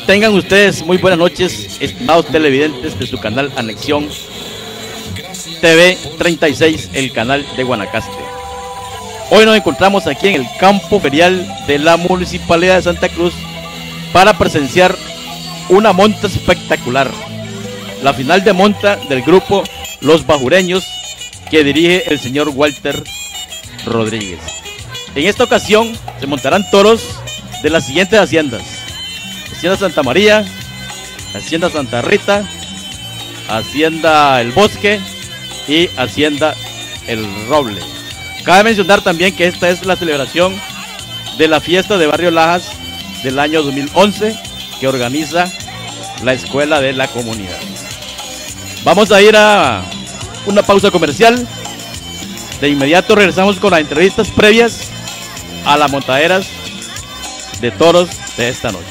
Tengan ustedes muy buenas noches, estimados televidentes de su canal Anexión TV 36, el canal de Guanacaste. Hoy nos encontramos aquí en el campo ferial de la Municipalidad de Santa Cruz para presenciar una monta espectacular, la final de monta del grupo Los Bajureños, que dirige el señor Walter Rodríguez. En esta ocasión se montarán toros de las siguientes haciendas: Hacienda Santa María, Hacienda Santa Rita, Hacienda El Bosque y Hacienda El Roble. Cabe mencionar también que esta es la celebración de la fiesta de Barrio Lajas del año 2011 que organiza la Escuela de la Comunidad. Vamos a ir a una pausa comercial. De inmediato regresamos con las entrevistas previas a las montaderas de toros de esta noche.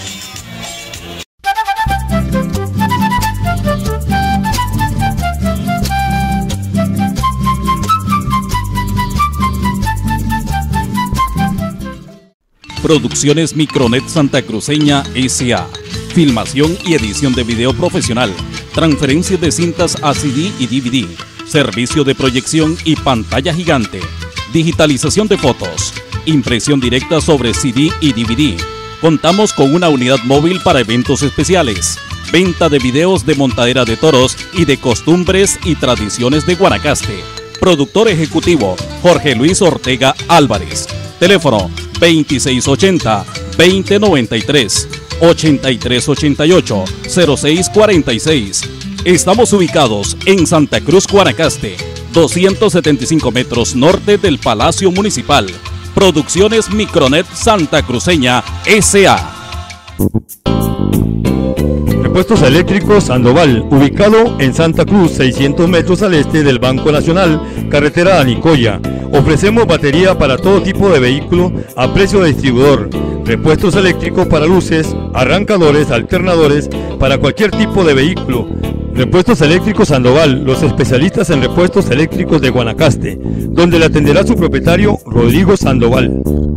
Producciones Micronet Santa Cruceña S.A. Filmación y edición de video profesional. Transferencia de cintas a CD y DVD. Servicio de proyección y pantalla gigante. Digitalización de fotos. Impresión directa sobre CD y DVD. Contamos con una unidad móvil para eventos especiales. Venta de videos de montadera de toros y de costumbres y tradiciones de Guanacaste. Productor ejecutivo Jorge Luis Ortega Álvarez. Teléfono 2680-2093, 8388-0646. Estamos ubicados en Santa Cruz, Guanacaste, 275 metros norte del Palacio Municipal. Producciones Micronet Santa Cruceña S.A. Repuestos Eléctricos Sandoval, ubicado en Santa Cruz, 600 metros al este del Banco Nacional, carretera a Nicoya. Ofrecemos batería para todo tipo de vehículo a precio de distribuidor. Repuestos eléctricos para luces, arrancadores, alternadores, para cualquier tipo de vehículo. Repuestos Eléctricos Sandoval, los especialistas en repuestos eléctricos de Guanacaste, donde le atenderá su propietario Rodrigo Sandoval.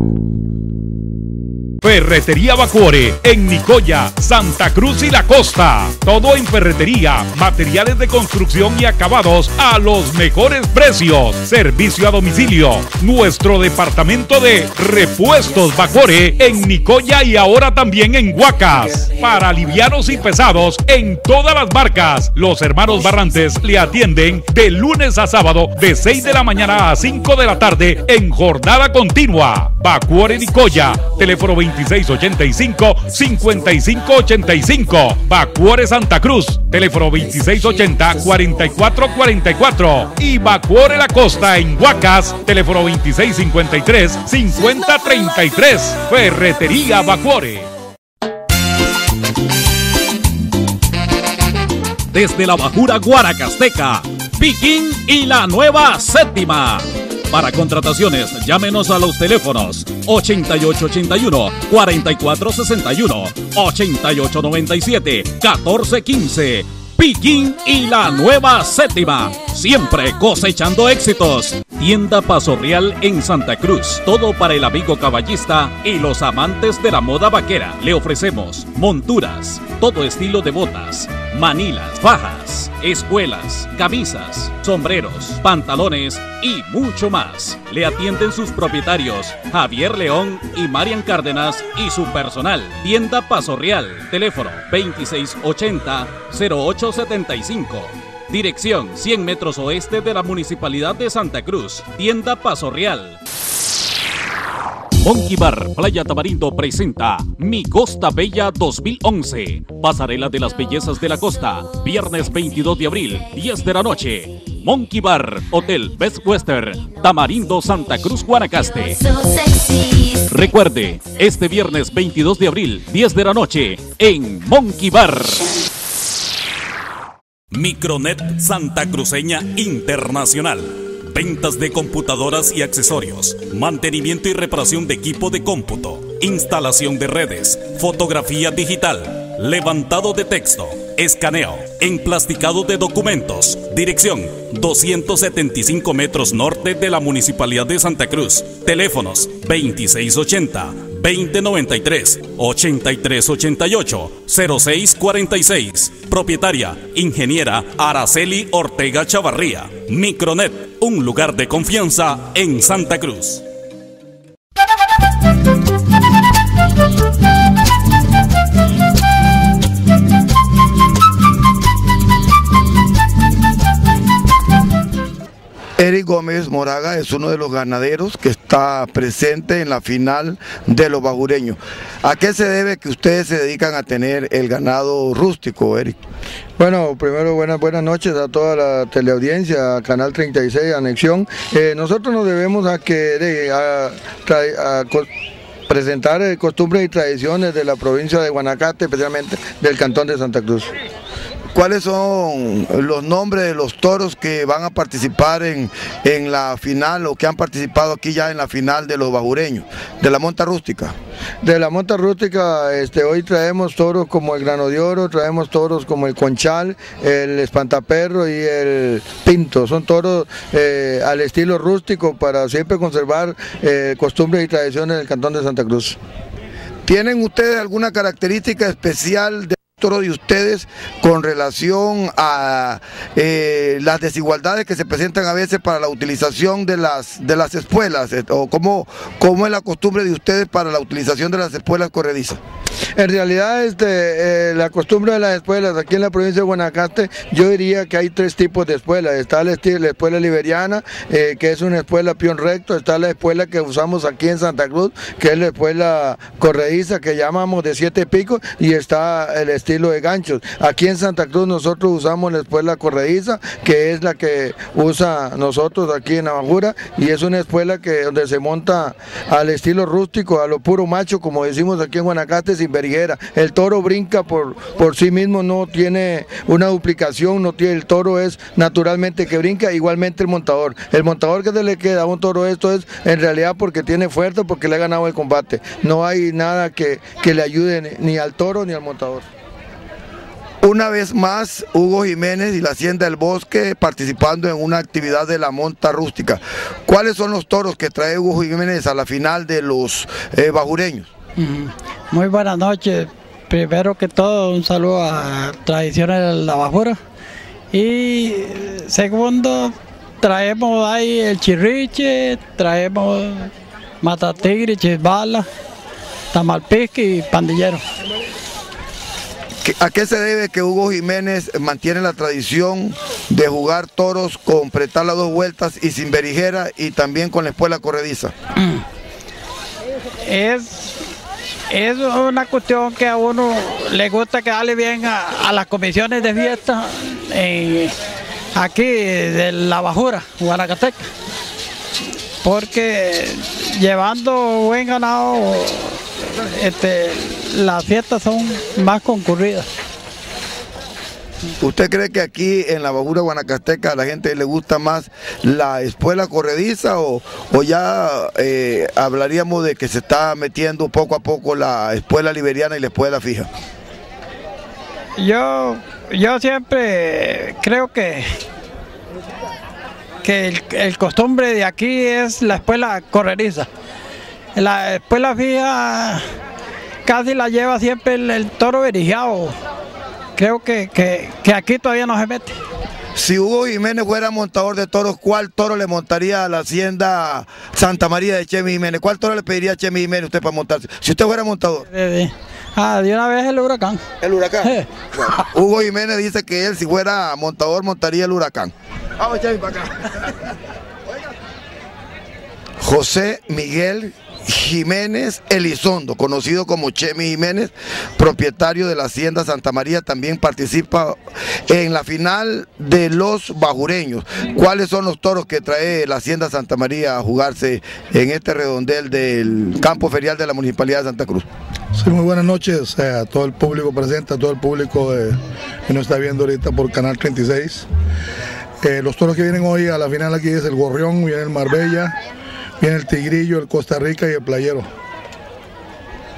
Ferretería Bacuore en Nicoya, Santa Cruz y la Costa. Todo en ferretería, materiales de construcción y acabados a los mejores precios. Servicio a domicilio. Nuestro departamento de Repuestos Bacuore en Nicoya y ahora también en Huacas. Para livianos y pesados en todas las marcas. Los hermanos Barrantes le atienden de lunes a sábado de 6 de la mañana a 5 de la tarde en jornada continua. Bacuore Nicoya, teléfono 2685-5585. Bacuore Santa Cruz, teléfono 2680-4444. Y Bacuore La Costa en Huacas, teléfono 2653-5033. Ferretería Bacuore. Desde la Bajura Guanacasteca, Piquín y la Nueva Séptima. Para contrataciones, llámenos a los teléfonos 8881-4461, 8897-1415. Piquín y la Nueva Séptima, siempre cosechando éxitos. Tienda Paso Real en Santa Cruz, todo para el amigo caballista y los amantes de la moda vaquera. Le ofrecemos monturas, todo estilo de botas, manilas, fajas, espuelas, camisas, sombreros, pantalones y mucho más. Le atienden sus propietarios Javier León y Marian Cárdenas y su personal. Tienda Paso Real, teléfono 2680-0875. Dirección 100 metros oeste de la Municipalidad de Santa Cruz. Tienda Paso Real. Monkey Bar Playa Tamarindo presenta Mi Costa Bella 2011. Pasarela de las Bellezas de la Costa. Viernes 22 de abril, 10 de la noche. Monkey Bar, Hotel Best Western, Tamarindo, Santa Cruz, Guanacaste. Recuerde, este viernes 22 de abril, 10 de la noche, en Monkey Bar. Micronet Santa Cruceña Internacional. Ventas de computadoras y accesorios, mantenimiento y reparación de equipo de cómputo, instalación de redes, fotografía digital, levantado de texto, escaneo, emplasticado de documentos. Dirección 275 metros norte de la Municipalidad de Santa Cruz. Teléfonos 2680 2093-8388-0646. Propietaria, ingeniera Araceli Ortega Chavarría. Micronet, un lugar de confianza en Santa Cruz. Eric Gómez Moraga es uno de los ganaderos que está presente en la final de los bajureños. ¿A qué se debe que ustedes se dedican a tener el ganado rústico, Eric? Bueno, primero buenas noches a toda la teleaudiencia, a Canal 36, Anexión. Nosotros nos debemos a presentar costumbres y tradiciones de la provincia de Guanacaste, especialmente del cantón de Santa Cruz. ¿Cuáles son los nombres de los toros que van a participar en la final o que han participado aquí ya en la final de los bajureños, de la monta rústica? De la monta rústica, hoy traemos toros como el Grano de Oro, traemos toros como el Conchal, el Espantaperro y el Pinto. Son toros al estilo rústico para siempre conservar costumbres y tradiciones del cantón de Santa Cruz. ¿Tienen ustedes alguna característica especial de toro de ustedes con relación a las desigualdades que se presentan a veces para la utilización de las espuelas, o cómo es la costumbre de ustedes para la utilización de las espuelas corredizas? En realidad la costumbre de las espuelas aquí en la provincia de Guanacaste, yo diría que hay tres tipos de espuelas. Está la espuela liberiana, que es una espuela peón recto. Está la espuela que usamos aquí en Santa Cruz, que es la espuela corrediza, que llamamos de 7 picos, y está el estilo de ganchos. Aquí en Santa Cruz nosotros usamos la espuela corrediza, que es la que usa nosotros aquí en Navajura, y es una espuela donde se monta al estilo rústico, a lo puro macho, como decimos aquí en Guanacaste, sin veriguera. El toro brinca por sí mismo, no tiene una duplicación, el toro es naturalmente que brinca, igualmente el montador que se le queda a un toro esto es en realidad porque tiene fuerza, porque le ha ganado el combate. No hay nada que le ayude ni al toro ni al montador. Una vez más, Hugo Jiménez y la Hacienda del Bosque participando en una actividad de la monta rústica. ¿Cuáles son los toros que trae Hugo Jiménez a la final de los bajureños? Muy buenas noches. Primero que todo, un saludo a Tradiciones de la Bajura. Y segundo, traemos ahí el chirriche, traemos matatigre, chisbala, tamalpique y pandillero. ¿A qué se debe que Hugo Jiménez mantiene la tradición de jugar toros con pretar las 2 vueltas y sin berijera y también con la espuela corrediza? Es una cuestión que a uno le gusta que darle bien a las comisiones de fiesta aquí de la Bajura, Guanacasteca, porque llevando buen ganado las fiestas son más concurridas. ¿Usted cree que aquí en la Bajura Guanacasteca a la gente le gusta más la espuela corrediza o ya hablaríamos de que se está metiendo poco a poco la espuela liberiana y la espuela fija? Yo siempre creo que el costumbre de aquí es la espuela corrediza. La espuela fija casi la lleva siempre el toro verigiado. Creo que aquí todavía no se mete. Si Hugo Jiménez fuera montador de toros, ¿cuál toro le montaría a la Hacienda Santa María de Chemi Jiménez? ¿Cuál toro le pediría a Chemi Jiménez usted para montarse? Si usted fuera montador. De una vez el Huracán. ¿El Huracán? Bueno, Hugo Jiménez dice que él, si fuera montador, montaría el Huracán. Vamos, Chemi, para acá. José Miguel Jiménez Elizondo, conocido como Chemi Jiménez, propietario de la Hacienda Santa María, también participa en la final de los bajureños. ¿Cuáles son los toros que trae la Hacienda Santa María a jugarse en este redondel del campo ferial de la Municipalidad de Santa Cruz? Sí, muy buenas noches a todo el público presente, a todo el público que nos está viendo ahorita por Canal 36. Los toros que vienen hoy a la final aquí es el Gorrión, viene el Marbella, viene el Tigrillo, el Costa Rica y el Playero.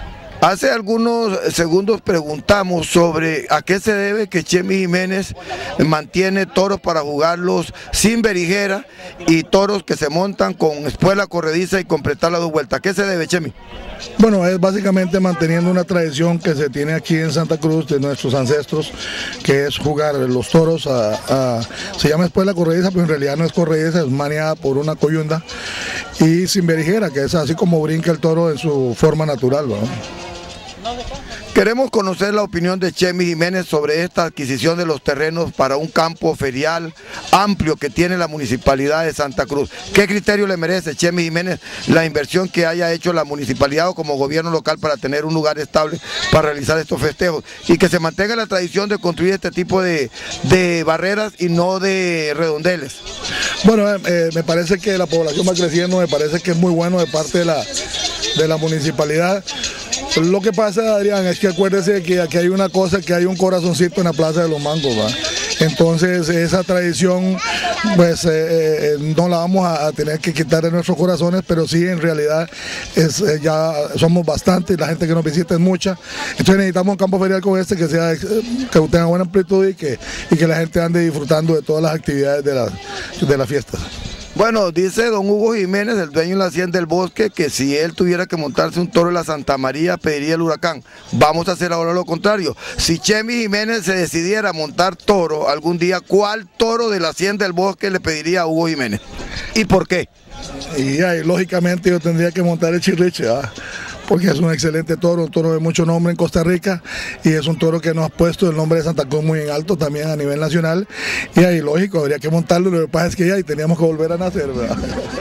Hace algunos segundos preguntamos sobre a qué se debe que Chemi Jiménez mantiene toros para jugarlos sin berijera y toros que se montan con espuela corrediza y completar las 2 vueltas. ¿A qué se debe, Chemi? Bueno, es básicamente manteniendo una tradición que se tiene aquí en Santa Cruz de nuestros ancestros, que es jugar los toros se llama espuela corrediza, pero en realidad no es corrediza, es maniada por una coyunda, y sin berijera, que es así como brinca el toro en su forma natural, ¿no? Queremos conocer la opinión de Chemi Jiménez sobre esta adquisición de los terrenos para un campo ferial amplio que tiene la Municipalidad de Santa Cruz. ¿Qué criterio le merece, Chemi Jiménez, la inversión que haya hecho la Municipalidad o como gobierno local para tener un lugar estable para realizar estos festejos? Y que se mantenga la tradición de construir este tipo de barreras y no de redondeles. Bueno, me parece que la población va creciendo, me parece que es muy bueno de parte de la Municipalidad. Lo que pasa, Adrián, es que acuérdese que aquí hay una cosa, que hay un corazoncito en la Plaza de los Mangos, ¿va? Entonces esa tradición pues no la vamos a tener que quitar de nuestros corazones, pero sí en realidad ya somos bastantes, la gente que nos visita es mucha, entonces necesitamos un campo ferial como este que tenga buena amplitud y que la gente ande disfrutando de todas las actividades de las fiestas. Bueno, dice don Hugo Jiménez, el dueño de la Hacienda del Bosque, que si él tuviera que montarse un toro de la Santa María, pediría el Huracán. Vamos a hacer ahora lo contrario. Si Chemi Jiménez se decidiera montar toro algún día, ¿cuál toro de la Hacienda del Bosque le pediría a Hugo Jiménez? ¿Y por qué? Y lógicamente yo tendría que montar el Chirriche, porque es un excelente toro, un toro de mucho nombre en Costa Rica y es un toro que nos ha puesto el nombre de Santa Cruz muy en alto también a nivel nacional, y ahí lógico, habría que montarlo, lo que pasa es que ya teníamos que volver a nacer, ¿verdad?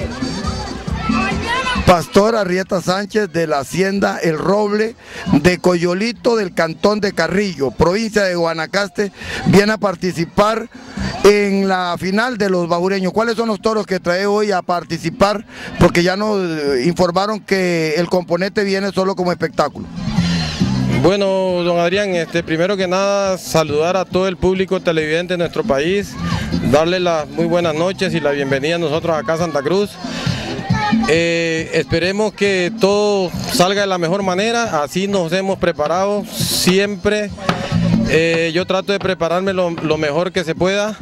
Pastor Arrieta Sánchez de la Hacienda El Roble de Coyolito del Cantón de Carrillo, provincia de Guanacaste, viene a participar en la final de los bajureños. ¿Cuáles son los toros que trae hoy a participar? Porque ya nos informaron que el componente viene solo como espectáculo. Bueno, don Adrián, primero que nada saludar a todo el público televidente de nuestro país, darle las muy buenas noches y la bienvenida a nosotros acá a Santa Cruz. Esperemos que todo salga de la mejor manera, así nos hemos preparado siempre. Yo trato de prepararme lo mejor que se pueda.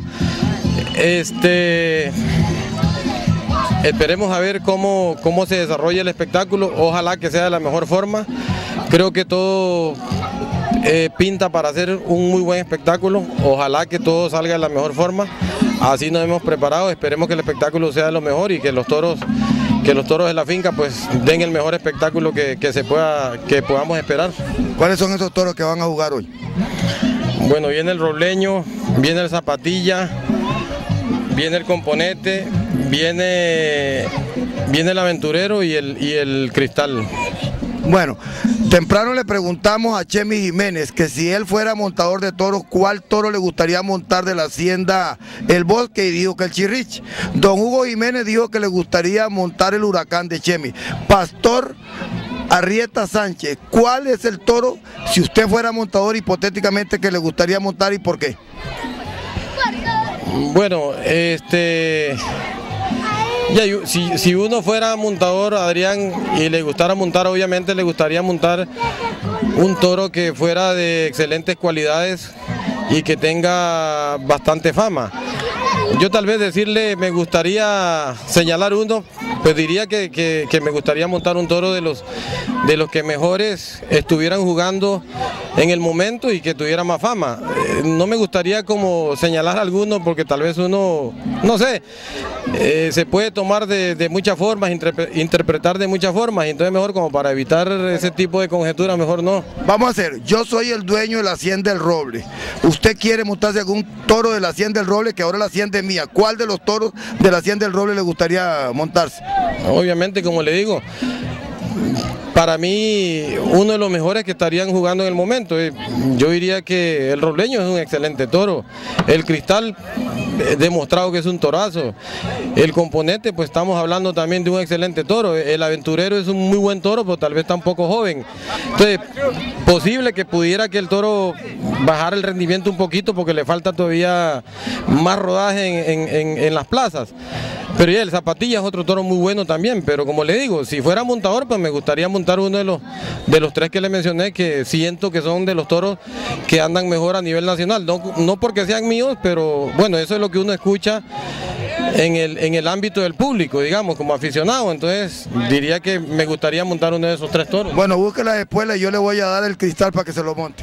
Esperemos a ver cómo se desarrolla el espectáculo, ojalá que sea de la mejor forma. Creo que todo pinta para hacer un muy buen espectáculo, ojalá que todo salga de la mejor forma. Así nos hemos preparado, esperemos que el espectáculo sea de lo mejor y que los toros de la finca pues den el mejor espectáculo que podamos esperar. ¿Cuáles son esos toros que van a jugar hoy? Bueno, viene el robleño, viene el zapatilla, viene el componente, viene el aventurero y el cristal. Bueno, temprano le preguntamos a Chemi Jiménez que si él fuera montador de toros, ¿cuál toro le gustaría montar de la Hacienda El Bosque? Y dijo que el Chirrich. Don Hugo Jiménez dijo que le gustaría montar el Huracán de Chemi. Pastor Arrieta Sánchez, ¿cuál es el toro, si usted fuera montador hipotéticamente, que le gustaría montar y por qué? Bueno, si uno fuera montador, Adrián, y le gustara montar, obviamente le gustaría montar un toro que fuera de excelentes cualidades y que tenga bastante fama. Yo tal vez me gustaría señalar uno, pues diría que me gustaría montar un toro de los que mejores estuvieran jugando en el momento y que tuviera más fama. No me gustaría como señalar alguno porque tal vez uno, no sé, se puede tomar de muchas formas, interpretar de muchas formas, y entonces mejor como para evitar ese tipo de conjeturas, mejor no. Vamos a hacer, yo soy el dueño de la Hacienda El Roble. ¿Usted quiere montarse algún toro de la Hacienda El Roble, que ahora la hacienda es mía? ¿Cuál de los toros de la Hacienda El Roble le gustaría montarse? Obviamente, como le digo, para mí uno de los mejores que estarían jugando en el momento. Yo diría que el robleño es un excelente toro, el cristal demostrado que es un torazo, el componente pues estamos hablando también de un excelente toro, el aventurero es un muy buen toro pero tal vez está un poco joven, entonces posible que pudiera que el toro bajara el rendimiento un poquito porque le falta todavía más rodaje en las plazas. Pero ya el Zapatilla es otro toro muy bueno también, pero como le digo, si fuera montador, pues me gustaría montar uno de los tres que le mencioné, que siento que son de los toros que andan mejor a nivel nacional, no porque sean míos, pero bueno, eso es lo que uno escucha en el ámbito del público, digamos, como aficionado. Entonces diría que me gustaría montar uno de esos tres toros. Bueno, busque la espuela y yo le voy a dar el cristal para que se lo monte.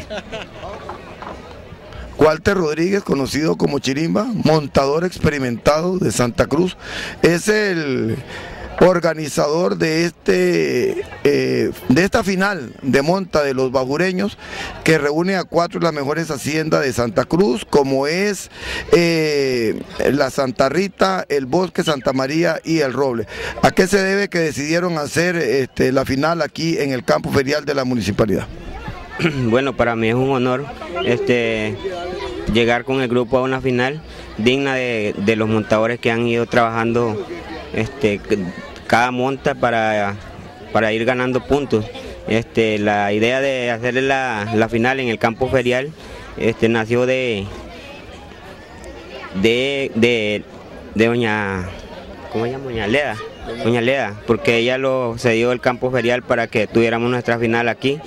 Walter Rodríguez, conocido como Chirimba, montador experimentado de Santa Cruz, es el organizador de esta final de monta de los bajureños, que reúne a 4 de las mejores haciendas de Santa Cruz, como es la Santa Rita, el Bosque, Santa María y el Roble. ¿A qué se debe que decidieron hacer la final aquí en el campo ferial de la municipalidad? Bueno, para mí es un honor llegar con el grupo a una final digna de los montadores que han ido trabajando cada monta para ir ganando puntos. La idea de hacer la final en el campo ferial nació de doña, ¿cómo se llama? Doña Leda, porque ella lo cedió el campo ferial para que tuviéramos nuestra final aquí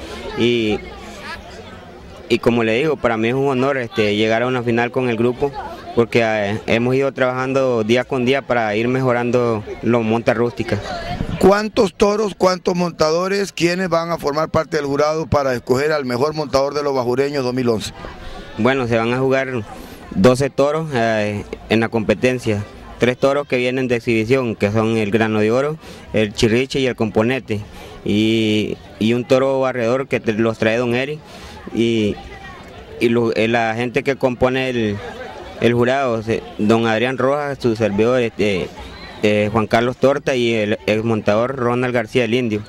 y como le digo, para mí es un honor llegar a una final con el grupo, porque hemos ido trabajando día con día para ir mejorando los montas rústicas. ¿Cuántos toros, cuántos montadores, quiénes van a formar parte del jurado para escoger al mejor montador de los bajureños 2011? Bueno, se van a jugar 12 toros en la competencia. 3 toros que vienen de exhibición, que son el Grano de Oro, el Chirriche y el Componente, y un toro barredor que los trae don Eri, y la gente que compone el jurado, don Adrián Rojas, su servidor, Juan Carlos Torta y el montador Ronald García el Indio.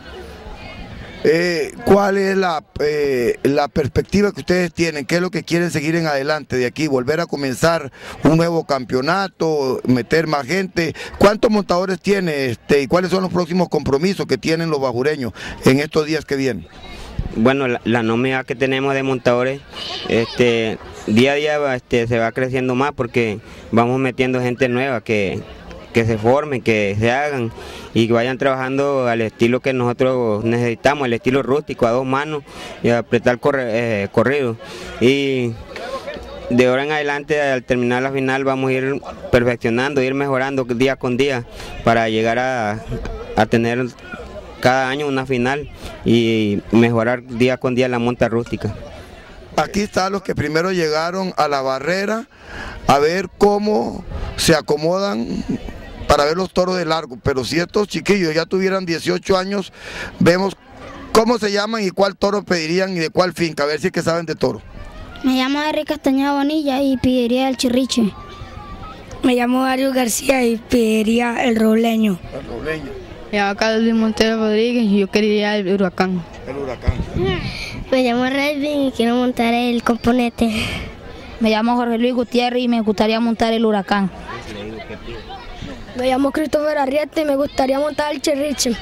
¿Cuál es la perspectiva que ustedes tienen? ¿Qué es lo que quieren seguir en adelante de aquí? ¿Volver a comenzar un nuevo campeonato? ¿Meter más gente? ¿Cuántos montadores tiene y cuáles son los próximos compromisos que tienen los bajureños en estos días que vienen? Bueno, la nómina que tenemos de montadores día a día se va creciendo más, porque vamos metiendo gente nueva que se formen, que se hagan y que vayan trabajando al estilo que nosotros necesitamos, el estilo rústico, a 2 manos y a apretar corrido. Y de ahora en adelante, al terminar la final, vamos a ir perfeccionando, ir mejorando día con día para llegar a tener cada año una final y mejorar día con día la monta rústica. Aquí están los que primero llegaron a la barrera a ver cómo se acomodan para ver los toros de largo, pero si estos chiquillos ya tuvieran 18 años, vemos cómo se llaman y cuál toro pedirían y de cuál finca, a ver si es que saben de toro. Me llamo Henry Castañeda Bonilla y pediría el Chirriche. Me llamo Dario García y pediría el Robleño. El Robleño. Me llamo Carlos Montero Rodríguez y yo quería el Huracán. El Huracán. Me llamo Redvin y quiero montar el Componente. Me llamo Jorge Luis Gutiérrez y me gustaría montar el Huracán. Me llamo Christopher Arrieta y me gustaría montar el Chirriche.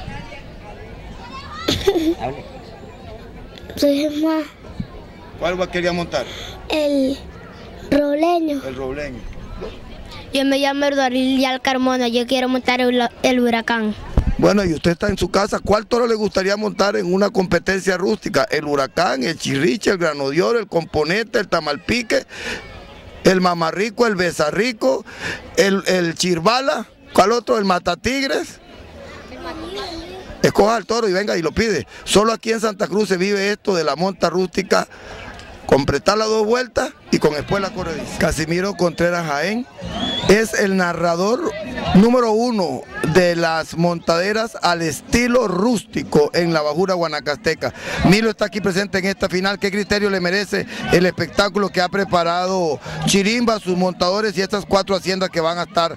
¿Cuál quería montar? El Robleño. El Robleño. Yo me llamo Eduardo Carmona, yo quiero montar el Huracán. Bueno, y usted está en su casa, ¿cuál toro le gustaría montar en una competencia rústica? ¿El Huracán, el Chirriche, el Grano de Oro, el Componente, el Tamalpique, el Mamarrico, el Besarrico, el Chirbala? ¿Cuál otro? ¿El Matatigres? Escoja el toro y venga y lo pide. Solo aquí en Santa Cruz se vive esto de la monta rústica, completar las 2 vueltas y con espuela corrediza. Casimiro Contreras Jaén es el narrador número 1 de las montaderas al estilo rústico en la bajura guanacasteca. Milo está aquí presente en esta final. ¿Qué criterio le merece el espectáculo que ha preparado Chirimba, sus montadores y estas 4 haciendas que van a estar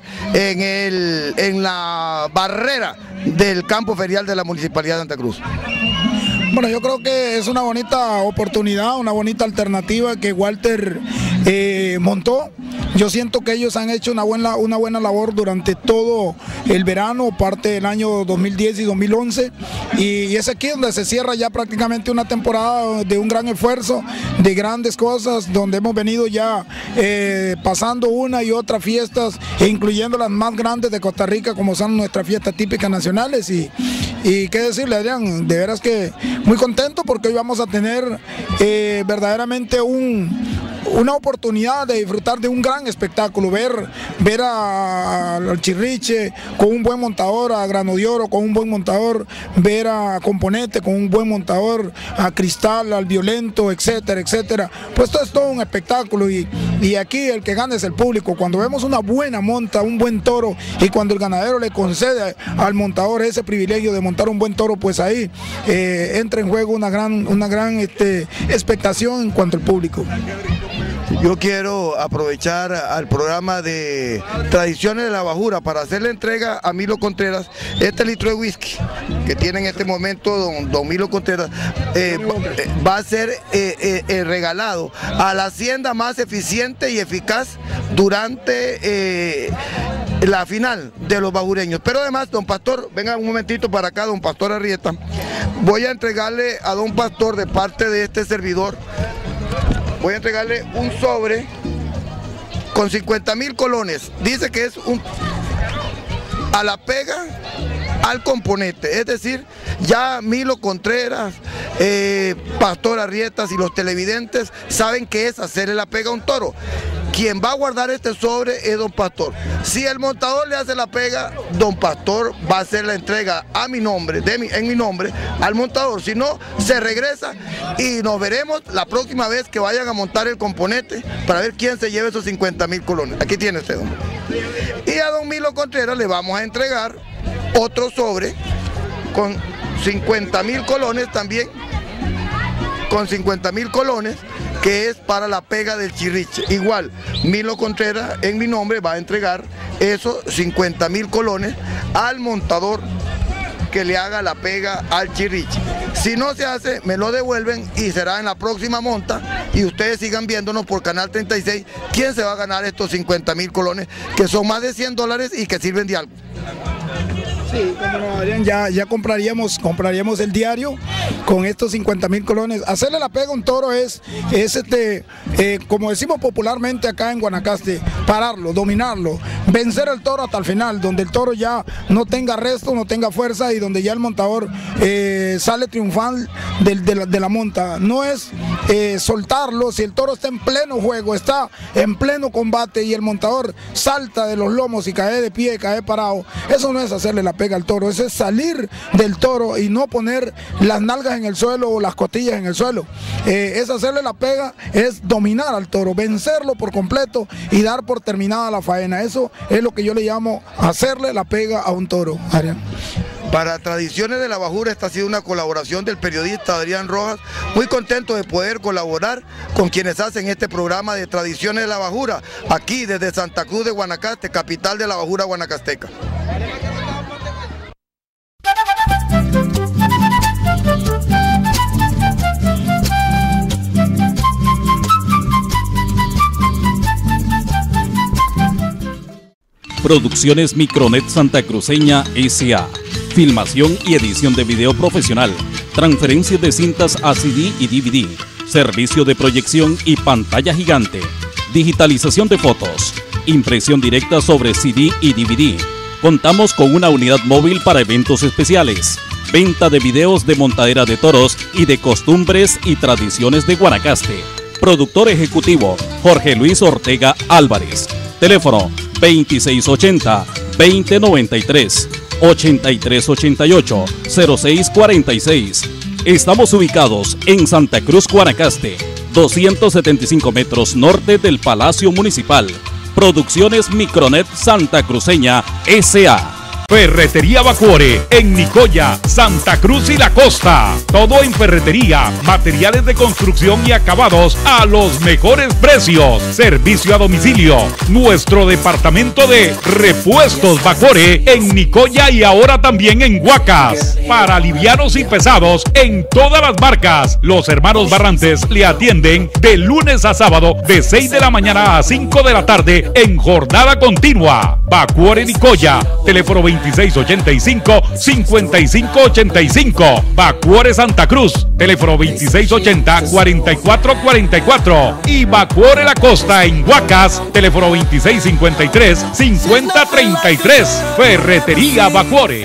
en la barrera del campo ferial de la Municipalidad de Santa Cruz? Bueno, yo creo que es una bonita oportunidad, una bonita alternativa que Walter montó. Yo siento que ellos han hecho una buena labor durante todo el verano, parte del año 2010 y 2011, y es aquí donde se cierra ya prácticamente una temporada de un gran esfuerzo, de grandes cosas, donde hemos venido ya pasando una y otra fiestas, incluyendo las más grandes de Costa Rica, como son nuestras fiestas típicas nacionales, y qué decirle, Adrián, de veras que muy contento porque hoy vamos a tener verdaderamente una oportunidad de disfrutar de un gran espectáculo, ver al Chirriche con un buen montador, a Grano de Oro con un buen montador, ver a Componente con un buen montador, a Cristal, al Violento, etcétera, etcétera. Pues todo es todo un espectáculo y aquí el que gana es el público. Cuando vemos una buena monta, un buen toro, y cuando el ganadero le concede al montador ese privilegio de montar un buen toro, pues ahí entra en juego una gran expectación en cuanto al público. Yo quiero aprovechar al programa de Tradiciones de la Bajura para hacerle entrega a Milo Contreras este litro de whisky que tiene en este momento don Milo Contreras. Va a ser regalado a la hacienda más eficiente y eficaz durante la final de los bajureños. Pero además, don Pastor, venga un momentito para acá, don Pastor Arrieta. Voy a entregarle a don Pastor, de parte de este servidor, voy a entregarle un sobre con 50,000 colones. Dice que es a la pega al componente, es decir, ya Milo Contreras, Pastor Arrietas y los televidentes saben que es hacerle la pega a un toro. Quien va a guardar este sobre es don Pastor. Si el montador le hace la pega, don Pastor va a hacer la entrega a mi nombre, en mi nombre, al montador. Si no, se regresa y nos veremos la próxima vez que vayan a montar el componente para ver quién se lleva esos 50,000 colones. Aquí tiene usted, don. Y a don Milo Contreras le vamos a entregar otro sobre con 50,000 colones también, con 50,000 colones, que es para la pega del Chirriche. Igual, Milo Contreras en mi nombre va a entregar esos 50,000 colones al montador que le haga la pega al Chirriche. Si no se hace, me lo devuelven y será en la próxima monta, y ustedes sigan viéndonos por Canal 36 quién se va a ganar estos 50,000 colones, que son más de $100 y que sirven de algo. Sí, como no, Adrián, ya compraríamos el diario con estos 50,000 colones. Hacerle la pega a un toro es como decimos popularmente acá en Guanacaste, pararlo, dominarlo, vencer al toro hasta el final, donde el toro ya no tenga resto, no tenga fuerza, y donde ya el montador sale triunfal de la monta. No es soltarlo si el toro está en pleno juego, está en pleno combate y el montador salta de los lomos y cae de pie, cae parado. Eso no es hacerle la pega al toro, eso es salir del toro y no poner las nalgas en el suelo o las costillas en el suelo. Es hacerle la pega, es dominar al toro, vencerlo por completo y dar por terminada la faena. Eso es lo que yo le llamo hacerle la pega a un toro, Adrián. Para Tradiciones de la Bajura, esta ha sido una colaboración del periodista Adrián Rojas. Muy contento de poder colaborar con quienes hacen este programa de Tradiciones de la Bajura, aquí desde Santa Cruz de Guanacaste, capital de la Bajura guanacasteca. Producciones Micronet Santa Cruceña S.A. Filmación y edición de video profesional. Transferencia de cintas a CD y DVD. Servicio de proyección y pantalla gigante. Digitalización de fotos. Impresión directa sobre CD y DVD. Contamos con una unidad móvil para eventos especiales. Venta de videos de montadera de toros y de costumbres y tradiciones de Guanacaste. Productor ejecutivo Jorge Luis Ortega Álvarez. Teléfono 2680-2093, 8388-0646. Estamos ubicados en Santa Cruz, Guanacaste, 275 metros norte del Palacio Municipal. Producciones Micronet Santa Cruceña S.A. Ferretería Bacuore en Nicoya, Santa Cruz y la Costa. Todo en ferretería, materiales de construcción y acabados a los mejores precios. Servicio a domicilio. Nuestro departamento de repuestos Bacuore en Nicoya y ahora también en Huacas. Para livianos y pesados en todas las marcas. Los hermanos Barrantes le atienden de lunes a sábado de 6 de la mañana a 5 de la tarde en jornada continua. Bacuore Nicoya, teléfono 2685-5585. Bacuore Santa Cruz, teléfono 2680-4444. Y Bacuore La Costa en Huacas, teléfono 2653-5033. Ferretería Bacuore.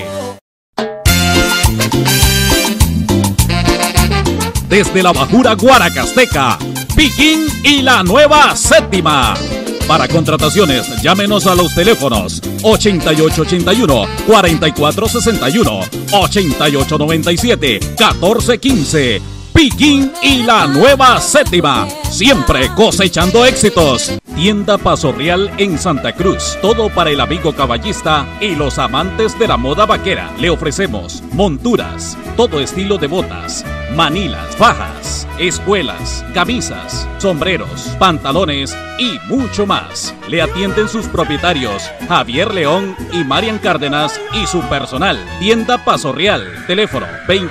Desde la Bajura Guanacasteca, Piquín y la Nueva Séptima. Para contrataciones, llámenos a los teléfonos 8881-4461, 8897-1415. Piquín y la Nueva Séptima, siempre cosechando éxitos. Tienda Paso Real en Santa Cruz, todo para el amigo caballista y los amantes de la moda vaquera. Le ofrecemos monturas, todo estilo de botas, manilas, fajas, espuelas, camisas, sombreros, pantalones y mucho más. Le atienden sus propietarios Javier León y Marian Cárdenas y su personal. Tienda Paso Real, teléfono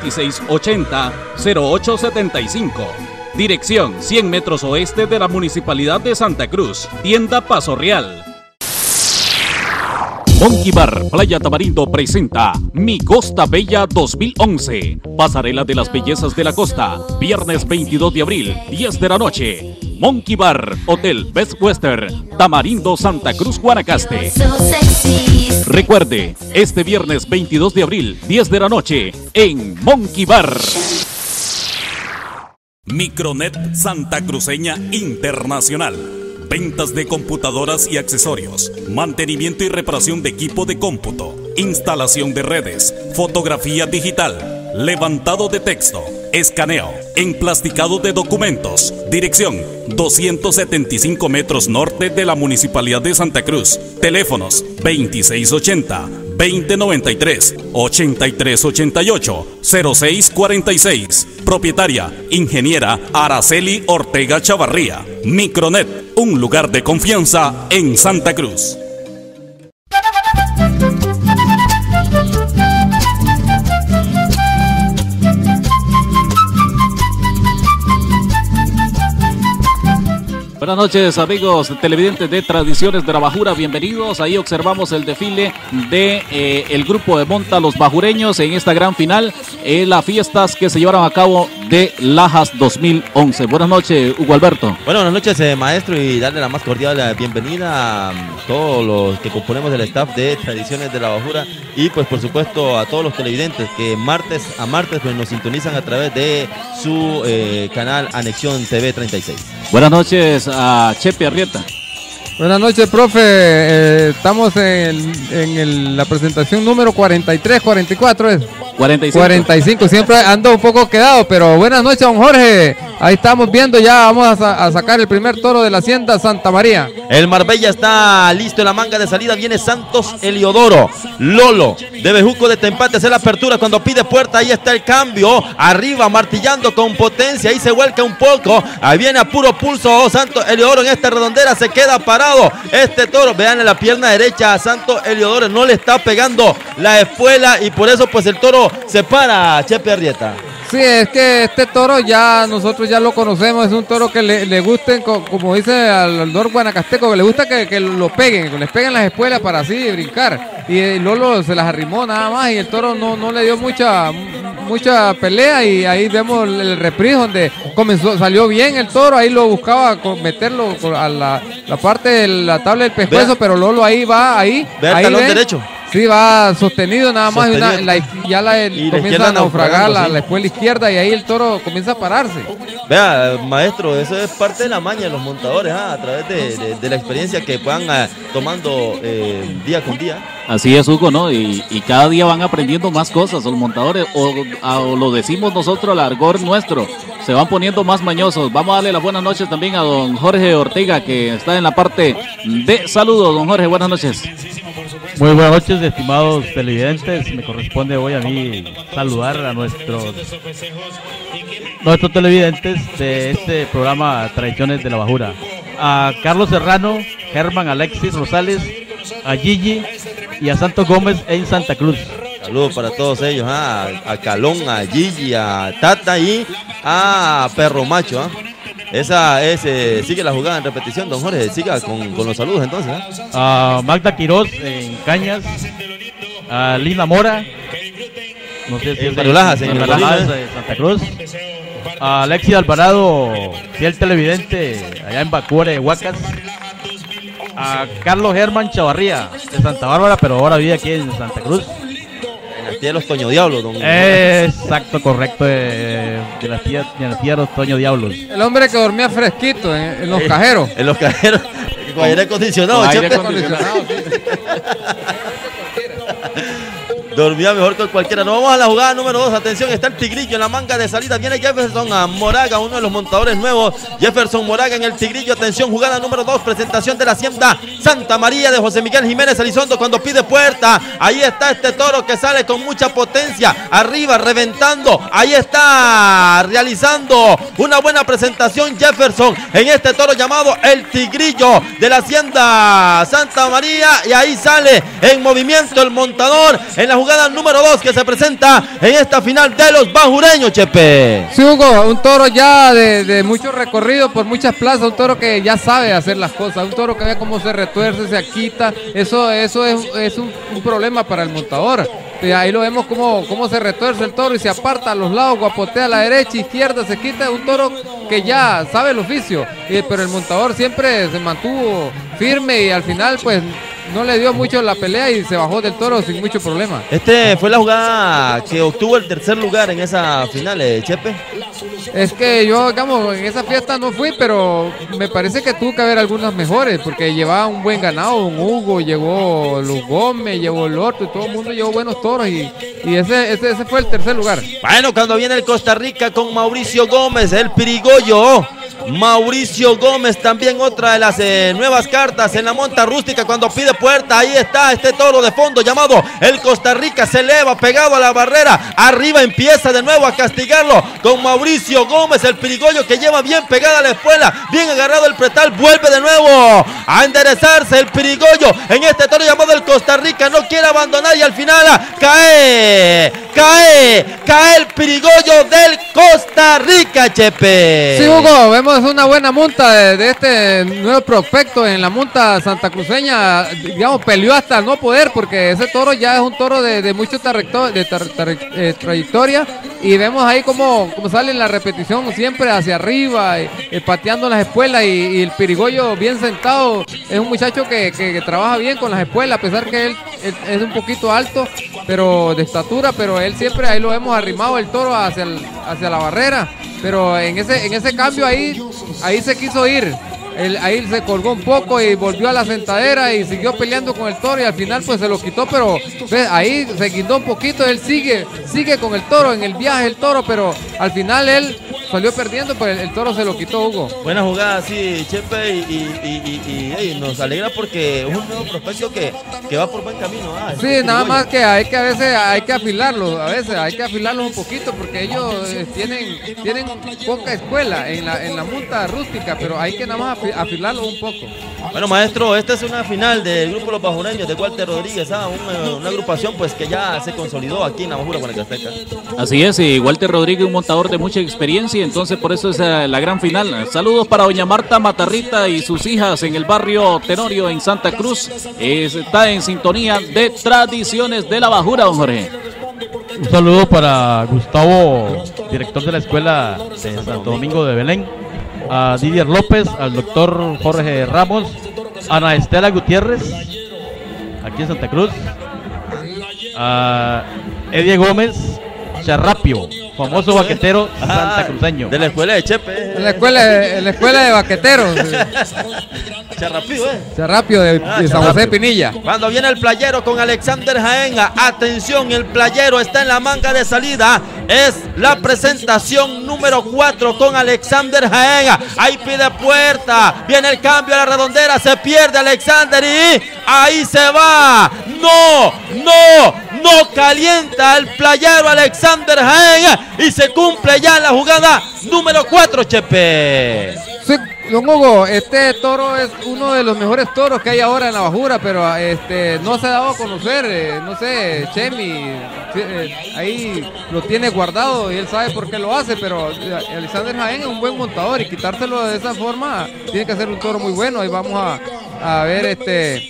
2680-0875. Dirección 100 metros oeste de la Municipalidad de Santa Cruz. Tienda Paso Real. Monkey Bar Playa Tamarindo presenta Mi Costa Bella 2011. Pasarela de las Bellezas de la Costa. Viernes 22 de abril, 10 de la noche. Monkey Bar, Hotel Best Western, Tamarindo, Santa Cruz, Guanacaste. Recuerde, este viernes 22 de abril, 10 de la noche, en Monkey Bar. Micronet Santa Cruceña Internacional. Ventas de computadoras y accesorios, mantenimiento y reparación de equipo de cómputo, instalación de redes, fotografía digital, levantado de texto, escaneo, emplasticado de documentos. Dirección 275 metros norte de la Municipalidad de Santa Cruz. Teléfonos 2680-2093, 8388-0646. Propietaria, ingeniera Araceli Ortega Chavarría. Micronet, un lugar de confianza en Santa Cruz. Buenas noches, amigos televidentes de Tradiciones de la Bajura, bienvenidos. Ahí observamos el desfile de el grupo de monta Los Bajureños en esta gran final, las fiestas que se llevaron a cabo de Lajas 2011. Buenas noches, Hugo Alberto. Buenas noches, maestro, y darle la más cordial bienvenida a todos los que componemos el staff de Tradiciones de la Bajura y pues por supuesto a todos los televidentes que martes a martes pues nos sintonizan a través de su canal Anexión TV 36. Buenas noches a Chepe Arrieta. Buenas noches, profe. Estamos en la presentación número 43, 44 es. 45, siempre ando un poco quedado, pero buenas noches, don Jorge. Ahí estamos viendo, ya vamos a sacar el primer toro de la hacienda Santa María. El Marbella está listo en la manga de salida, viene Santos Eliodoro. Lolo de Bejuco de Tempate hace la apertura cuando pide puerta, ahí está el cambio, arriba martillando con potencia, ahí se vuelca un poco, ahí viene a puro pulso Santos Eliodoro en esta redondera, se queda parado este toro, vean en la pierna derecha a Santos Eliodoro, no le está pegando la espuela y por eso pues el toro se para, Chepe Arrieta. Sí, es que este toro ya nosotros ya lo conocemos, es un toro que le gusten, como dice al Dor Guanacasteco, que le gusta que lo peguen, que les peguen las espuelas para así brincar. Y Lolo se las arrimó nada más y el toro no le dio mucha pelea y ahí vemos el reprise donde salió bien el toro, ahí lo buscaba meterlo a la parte de la tabla del pescuezo, pero Lolo ahí va, ahí. Ve el talón derecho. Sí, va sostenido nada más y comienza a naufragar la espuela izquierda y ahí el toro comienza a pararse. Vea, maestro, eso es parte de la maña de los montadores, a través de la experiencia que van tomando día con día. Así es, Hugo, ¿no? Y cada día van aprendiendo más cosas los montadores, o lo decimos nosotros, el argot nuestro, se van poniendo más mañosos. Vamos a darle las buenas noches también a don Jorge Ortega, que está en la parte de saludos. Don Jorge, buenas noches. Muy buenas noches, estimados televidentes. Me corresponde hoy a mí saludar a nuestros televidentes de este programa Tradiciones de la Bajura. A Carlos Serrano, Germán Alexis Rosales, a Gigi y a Santos Gómez en Santa Cruz. Saludos para todos ellos, a Calón, a Gigi, a Tata y a Perro Macho. Esa es, sigue la jugada en repetición, don Jorge, siga con los saludos entonces. A Magda Quiroz en Cañas, a Lina Mora, no sé si en Parulajas, en Santa Cruz, a Alexis Alvarado, fiel televidente allá en Bacuore, Huacas, a Carlos Germán Chavarría de Santa Bárbara, pero ahora vive aquí en Santa Cruz. De los Toño Diablos, don. Exacto, correcto, de la tía de los Toño Diablos. El hombre que dormía fresquito en los cajeros. En los cajeros, con aire acondicionado. Con aire acondicionado, sí. Dormía mejor que cualquiera. Nos vamos a la jugada número 2. Atención, está el Tigrillo en la manga de salida. Viene Jefferson a Moraga, uno de los montadores nuevos. Jefferson Moraga en el Tigrillo. Atención, jugada número 2. Presentación de la Hacienda Santa María de José Miguel Jiménez Elizondo cuando pide puerta. Ahí está este toro que sale con mucha potencia. Arriba, reventando. Ahí está realizando una buena presentación Jefferson en este toro llamado el Tigrillo de la Hacienda Santa María. Y ahí sale en movimiento el montador en la jugada número 2 que se presenta en esta final de los bajureños, Chepe. Sí, Hugo, un toro ya de mucho recorrido por muchas plazas, un toro que ya sabe hacer las cosas, un toro que ve cómo se retuerce, se quita, eso es un problema para el montador. Ahí lo vemos cómo se retuerce el toro y se aparta a los lados, guapotea a la derecha, izquierda, se quita, un toro que ya sabe el oficio, pero el montador siempre se mantuvo firme y al final pues no le dio mucho la pelea y se bajó del toro sin mucho problema. Fue la jugada que obtuvo el tercer lugar en esa final, Chepe. Es que yo, digamos, en esa fiesta no fui, pero me parece que tuvo que haber algunas mejores, porque llevaba un buen ganado, don Hugo, llegó Luz Gómez, llegó el otro, y todo el mundo llevó buenos toros y ese fue el tercer lugar. Bueno, cuando viene el Costa Rica con Mauricio Gómez, el Pirigollo. Mauricio Gómez, también otra de las nuevas cartas en la monta rústica cuando pide puerta. Ahí está este toro de fondo llamado el Costa Rica, se eleva pegado a la barrera, arriba empieza de nuevo a castigarlo con Mauricio Gómez, el Pirigollo que lleva bien pegada a la espuela, bien agarrado el pretal, vuelve de nuevo a enderezarse el Pirigollo en este toro llamado el Costa Rica, no quiere abandonar y al final cae el Pirigollo del Costa Rica, Chepe. Sí, Hugo, vemos una buena monta de este nuevo prospecto en la monta santacruceña, digamos, peleó hasta no poder porque ese toro ya es un toro de mucha trayectoria y vemos ahí como sale en la repetición siempre hacia arriba, pateando las espuelas y el Pirigollo bien sentado, es un muchacho que trabaja bien con las espuelas a pesar que él es un poquito alto pero de estatura, pero él siempre ahí lo hemos arrimado el toro hacia la barrera, pero en ese cambio ahí se quiso ir, ahí se colgó un poco y volvió a la sentadera y siguió peleando con el toro y al final pues se lo quitó, pero ¿ves? Ahí se guindó un poquito, él sigue con el toro, en el viaje el toro, pero al final él salió perdiendo, pues el toro se lo quitó, Hugo. Buena jugada, sí, Chepe, y nos alegra porque es un nuevo prospecto que va por buen camino. Sí, nada más que a veces hay que afilarlos, un poquito porque ellos tienen poca escuela en la monta rústica, pero hay que nada más afilarlos un poco. Bueno, maestro, esta es una final del grupo Los Bajureños de Walter Rodríguez, una agrupación pues que ya se consolidó aquí en la Bajura Guanacasteca. Así es, y Walter Rodríguez, un montador de mucha experiencia, entonces por eso es la gran final. Saludos para doña Marta Matarrita y sus hijas en el barrio Tenorio en Santa Cruz. Está en sintonía de Tradiciones de la Bajura, don Jorge. Un saludo para Gustavo, director de la escuela de Santo Domingo de Belén, a Didier López, al doctor Jorge Ramos, a Ana Estela Gutiérrez, aquí en Santa Cruz, a Eddie Gómez Charrapio, Famoso vaquetero santacruceño. De la escuela de Chepe. En la escuela de vaqueteros. Charrapío, Charrapío de San José de Pinilla. Cuando viene el playero con Alexander Jaenga, atención, el playero está en la manga de salida. Es la presentación número 4 con Alexander Jaenga. Ahí pide puerta. Viene el cambio a la redondera. Se pierde Alexander y ahí se va. No calienta el playero Alexander Jaenga y se cumple ya la jugada número 4, Chepe. Sí, don Hugo, este toro es uno de los mejores toros que hay ahora en la bajura, pero no se ha dado a conocer, no sé, Chemi, ahí lo tiene guardado y él sabe por qué lo hace, pero Alexander Jaén es un buen montador y quitárselo de esa forma tiene que ser un toro muy bueno. Ahí vamos a ver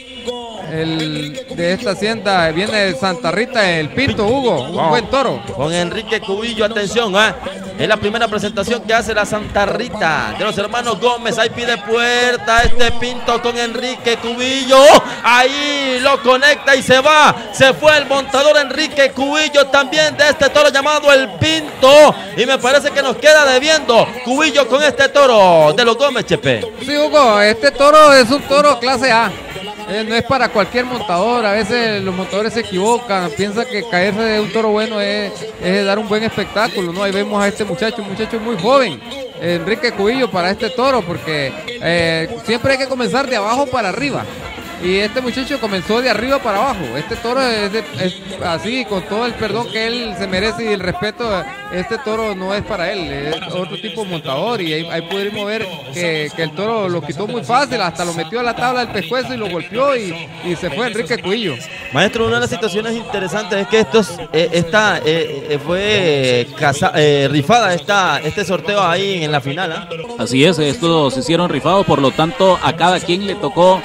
de esta hacienda viene de Santa Rita, el Pinto, Hugo, un buen toro. Con Enrique Cubillo, atención, es la primera presentación que hace la Santa Rita de los hermanos Gómez. Ahí pide puerta este Pinto con Enrique Cubillo. Ahí lo conecta y se va. Se fue el montador Enrique Cubillo también de este toro llamado el Pinto. Y me parece que nos queda debiendo Cubillo con este toro de los Gómez, Chepe. Sí, Hugo, este toro es un toro clase A. No es para cualquier montador. A veces los montadores se equivocan, piensan que caerse de un toro bueno es dar un buen espectáculo, ¿no? Ahí vemos a este muchacho, un muchacho muy joven, Enrique Cubillo, para este toro, porque siempre hay que comenzar de abajo para arriba. Y este muchacho comenzó de arriba para abajo. Este toro es así, con todo el perdón que él se merece y el respeto. Este toro no es para él, es otro tipo de montador. Y ahí pudimos ver que el toro lo quitó muy fácil, hasta lo metió a la tabla del pescuezo y lo golpeó y se fue Enrique Cubillo. Maestro, una de las situaciones interesantes es que fue rifada este sorteo ahí en la final. Así es, estos se hicieron rifados, por lo tanto a cada quien le tocó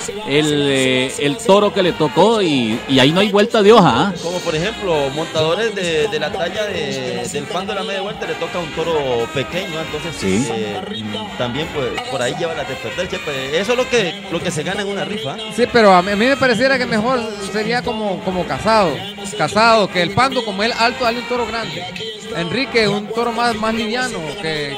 el toro que le tocó y ahí no hay vuelta de hoja. Como por ejemplo, montadores de la talla del pan de la media vuelta le toca un toro pequeño, entonces sí. También pues por ahí lleva la despertar, Chepe. Eso es lo que se gana en una rifa. Sí, pero a mí me pareciera que mejor sería como Casado, que el Pando, como él alto, dale un toro grande. Enrique, un toro más liviano, que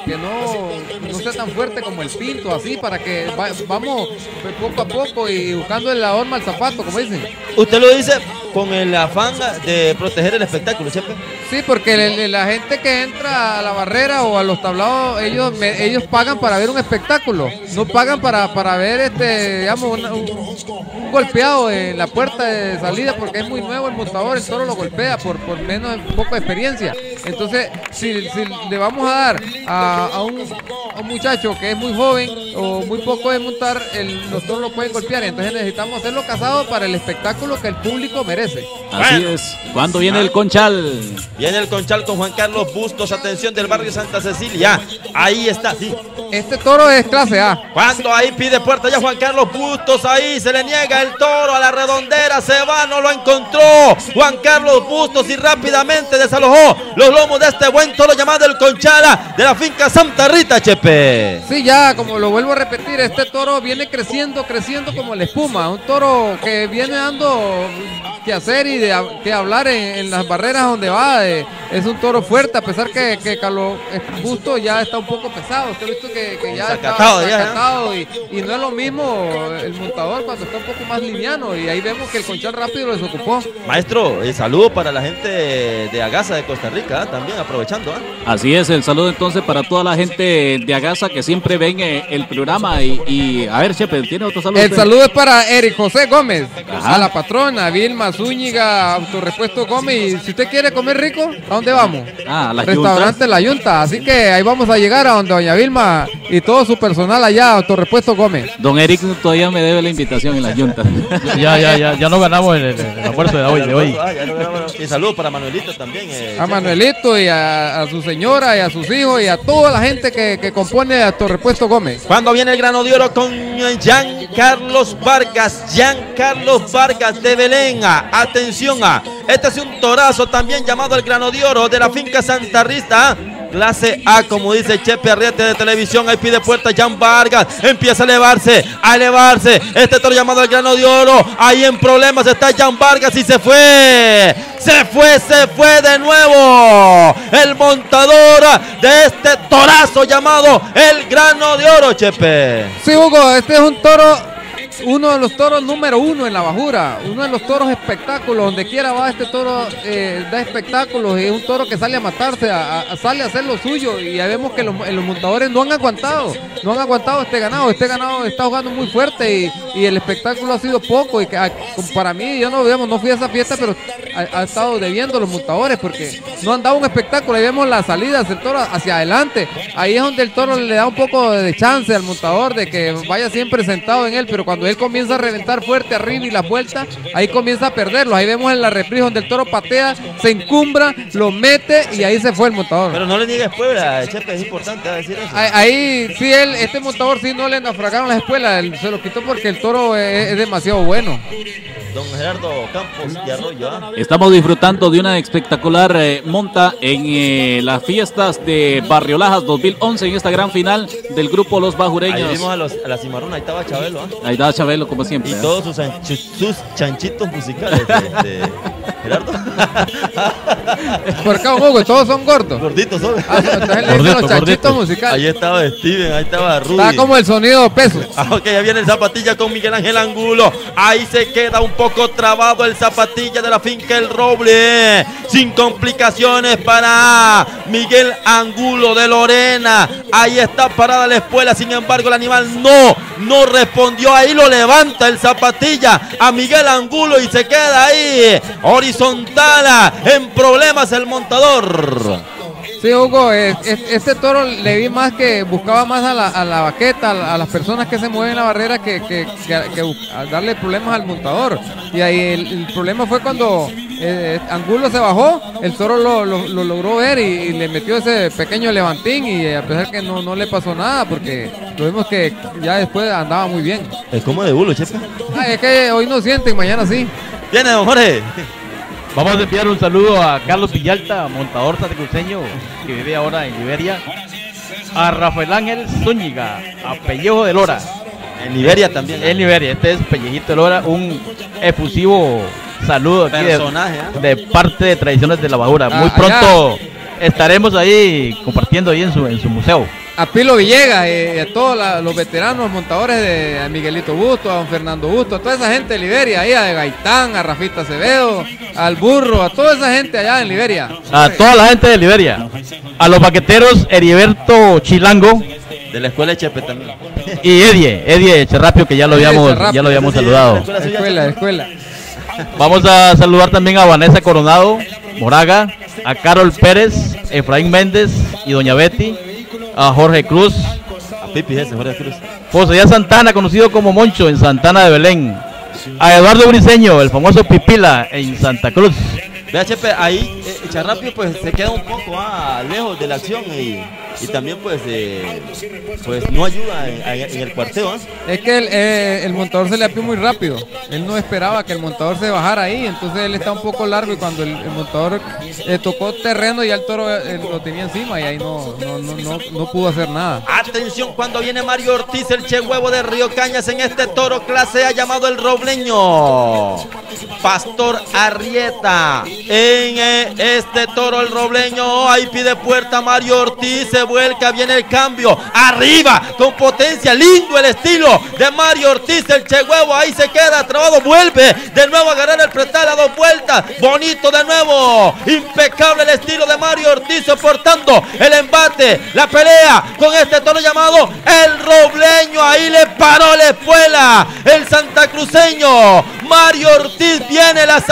no sea tan fuerte como el Pinto, así, para que vamos poco a poco y buscando la horma al zapato, como dicen. Usted lo dice con el afán de proteger el espectáculo, ¿cierto? Sí, porque la gente que entra a la barrera o a los tablados, ellos pagan para ver un espectáculo, no pagan para ver digamos, un golpeado en la puerta de salida, porque es muy nuevo el montador, el toro lo golpea por menos poco de experiencia. Entonces, si le vamos a dar a un muchacho que es muy joven o muy poco de montar, los toros lo pueden golpear. Entonces necesitamos hacerlo casado para el espectáculo que el público merece. Así es. ¿Cuándo viene el Conchal? Viene el Conchal con Juan Carlos Bustos, atención, del barrio Santa Cecilia. Ahí está, sí. Este toro es clase A. Cuando ahí pide puerta ya Juan Carlos Bustos, ahí se le niega el toro a la redondera, se va, no lo encontró Juan Carlos Bustos y rápidamente desalojó los lomos de este buen toro llamado el Conchala de la finca Santa Rita, Chepe. Sí, ya, como lo vuelvo a repetir, este toro viene creciendo como la espuma, un toro que viene dando que hacer y que hablar en las barreras donde va. Es un toro fuerte, a pesar que Carlos Bustos ya está un poco pesado. Usted ha visto que ya está sacatado y no es lo mismo el montador cuando está un poco más liviano, y ahí vemos que el Conchal rápido lo desocupó. Maestro, saludo para la gente de Agasa de Costa Rica, también aprovechando. Así es, el saludo entonces para toda la gente de Agasa que siempre ven el programa y a ver, Chepe, ¿tiene otro saludo? El saludo es para Eric José Gómez, a la patrona Vilma Zúñiga, Autorepuesto Gómez, y si usted quiere comer rico, ¿a dónde vamos? A la Restaurante La Yunta, así que ahí vamos a llegar a donde doña Vilma y todo su personal allá, Autorepuesto Gómez. Don Eric todavía me debe la invitación en La Yunta. Ya no ganamos el almuerzo de hoy. Y saludos para Manuelito también. A Manuelito y a su señora y a sus hijos y a toda la gente que compone a Autorepuesto Gómez. Cuando viene el grano de oro con Jean Carlos Vargas de Belén. Atención, este es un torazo también llamado el grano de oro de la finca Santa Rita. clase A, como dice Chepe Arriete de televisión. Ahí pide puerta Jan Vargas, empieza a elevarse, este toro llamado el Grano de Oro. Ahí en problemas está Jan Vargas y se fue de nuevo el montador de este torazo llamado el Grano de Oro, Chepe. Sí, Hugo, este es un toro, uno de los toros número 1 en la bajura, uno de los toros espectáculos, donde quiera va este toro, da espectáculos, es un toro que sale a matarse, sale a hacer lo suyo, y ya vemos que los montadores no han aguantado este ganado está jugando muy fuerte, y el espectáculo ha sido poco, y para mí, yo no fui a esa fiesta, pero ha estado debiendo los montadores, porque no han dado un espectáculo. Ahí vemos las salidas del toro hacia adelante, ahí es donde el toro le da un poco de chance al montador, de que vaya siempre sentado en él, pero cuando él comienza a reventar fuerte arriba y la vuelta, ahí comienza a perderlo. Ahí vemos en la reprise donde el toro patea, se encumbra, lo mete y ahí se fue el montador. Pero no le niegues Puebla, Chepe, es importante decir eso. Ahí sí, este montador sí no le naufragaron las espuelas, se lo quitó porque el toro es demasiado bueno. Don Gerardo Campos y Arroyo. Estamos disfrutando de una espectacular monta en las fiestas de Barrio Lajas 2011 en esta gran final del grupo Los Bajureños. Ahí vimos a la cimarrona, ahí estaba Chabelo. Ahí estaba Chabelo como siempre. Y todos sus chanchitos musicales de Gerardo. Por acá, Hugo, todos son gordos. Gorditos son. Los chanchitos musicales. Ahí estaba Steven, ahí estaba Rudy. Está como el sonido peso. Ok, ya viene el Zapatilla con Miguel Ángel Angulo. Ahí se queda un poco trabado el Zapatilla de la finca El Roble. Sin complicaciones para Miguel Angulo de Lorena. Ahí está parada la espuela. Sin embargo, el animal no respondió. Ahí lo levanta el Zapatilla a Miguel Angulo y se queda ahí horizontal. En problemas el montador. Sí, Hugo, este toro le vi más que buscaba más a la baqueta, a las personas que se mueven en la barrera que a darle problemas al montador. Y ahí el problema fue cuando Angulo se bajó, el toro lo logró ver y le metió ese pequeño levantín, y a pesar que no le pasó nada, porque lo vimos que ya después andaba muy bien. ¿Es como de bulo, Chepe? Es que hoy no sienten, mañana sí. Viene, don Jorge. Vamos a enviar un saludo a Carlos Villalta, montador santacruceño que vive ahora en Liberia. A Rafael Ángel Zúñiga, a Pellejo de Lora. En Liberia también. En Liberia, este es Pellejito de Lora, un efusivo saludo aquí de parte de Tradiciones de la Bajura. Muy pronto estaremos ahí compartiendo ahí en su museo. A Pilo Villegas, a todos los veteranos montadores, a Miguelito Busto, a don Fernando Busto, a toda esa gente de Liberia, ahí a Gaitán, a Rafita Acevedo, al Burro, a toda esa gente allá en Liberia. A toda la gente de Liberia. A los baqueteros Heriberto Chilango. De la escuela de Chepe también. Y Edie Cherrapio, que ya lo habíamos saludado. Escuela. Vamos a saludar también a Vanessa Coronado, Moraga, a Carol Pérez, Efraín Méndez y doña Betty, a Jorge Cruz, a Pipi Jorge Cruz, José Díaz Santana, conocido como Moncho en Santana de Belén, a Eduardo Briceño, el famoso Pipila en Santa Cruz. Vea, Chepe, ahí Charrapio pues se queda un poco lejos de la acción y también pues no ayuda en el cuarteo. Es que el montador se le apió muy rápido, él no esperaba que el montador se bajara ahí, entonces él está un poco largo, y cuando el montador tocó terreno, ya el toro lo tenía encima y ahí no pudo hacer nada. Atención cuando viene Mario Ortiz, el Che Huevo de Río Cañas, en este toro clase A llamado el Robleño. Pastor Arrieta en este toro el Robleño. Ahí pide puerta Mario Ortiz, se vuelca, viene el cambio, arriba con potencia, lindo el estilo de Mario Ortiz, el Che Huevo, ahí se queda trabado, vuelve de nuevo a agarrar el pretal a 2 vueltas, bonito de nuevo, impecable el estilo de Mario Ortiz, soportando el embate, la pelea con este toro llamado el Robleño. Ahí le paró la espuela el santacruceño Mario Ortiz, viene la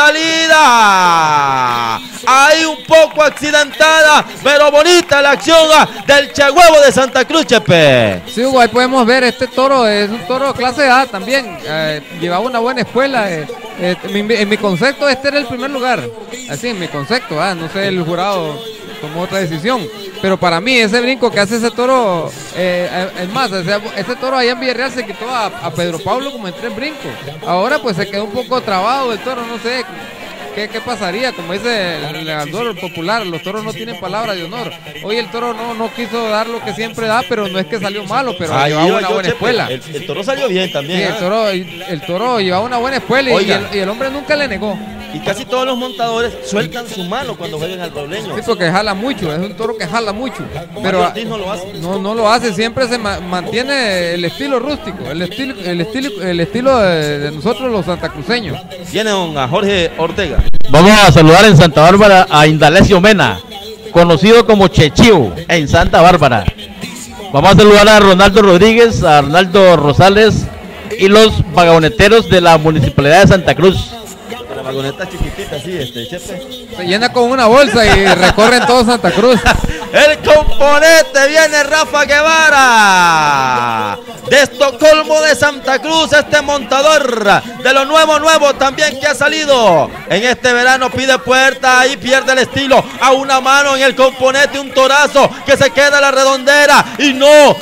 salida, ahí un poco accidentada, pero bonita la acción del Che Huevo de Santa Cruz, Chepe. Sí, Hugo, ahí podemos ver, este toro es un toro clase A también, llevaba una buena espuela, en mi concepto este era el primer lugar, así en mi concepto, no sé, el jurado tomó otra decisión, pero para mí ese brinco que hace ese toro, es más, ese toro allá en Villarreal se quitó a Pedro Pablo como en 3 brincos, ahora pues se quedó un poco trabado el toro, no sé, ¿qué pasaría? Como dice el legislador popular, los toros no tienen palabra de honor. Hoy el toro no quiso dar lo que siempre da, pero no es que salió malo, pero llevaba una buena espuela. El toro salió bien también. Sí, el toro llevaba una buena espuela y el hombre nunca le negó. Y casi todos los montadores sueltan su mano cuando juegan al robleño. Sí, porque jala mucho, es un toro que jala mucho. Pero Mario Ortiz no lo hace. No lo hace, siempre se mantiene el estilo rústico, el estilo de nosotros los santacruceños. Viene don Jorge Ortega. Vamos a saludar en Santa Bárbara a Indalecio Mena, conocido como Chechío en Santa Bárbara. Vamos a saludar a Ronaldo Rodríguez, a Arnaldo Rosales y los vagoneteros de la Municipalidad de Santa Cruz. La vagoneta chiquitita, sí, Chepe. Se llena con una bolsa y recorren todo Santa Cruz. El componente viene Rafa Guevara de Estocolmo de Santa Cruz, este montador de lo nuevo también que ha salido en este verano, pide puerta, ahí pierde el estilo, a una mano en el componente, un torazo que se queda a la redondera y no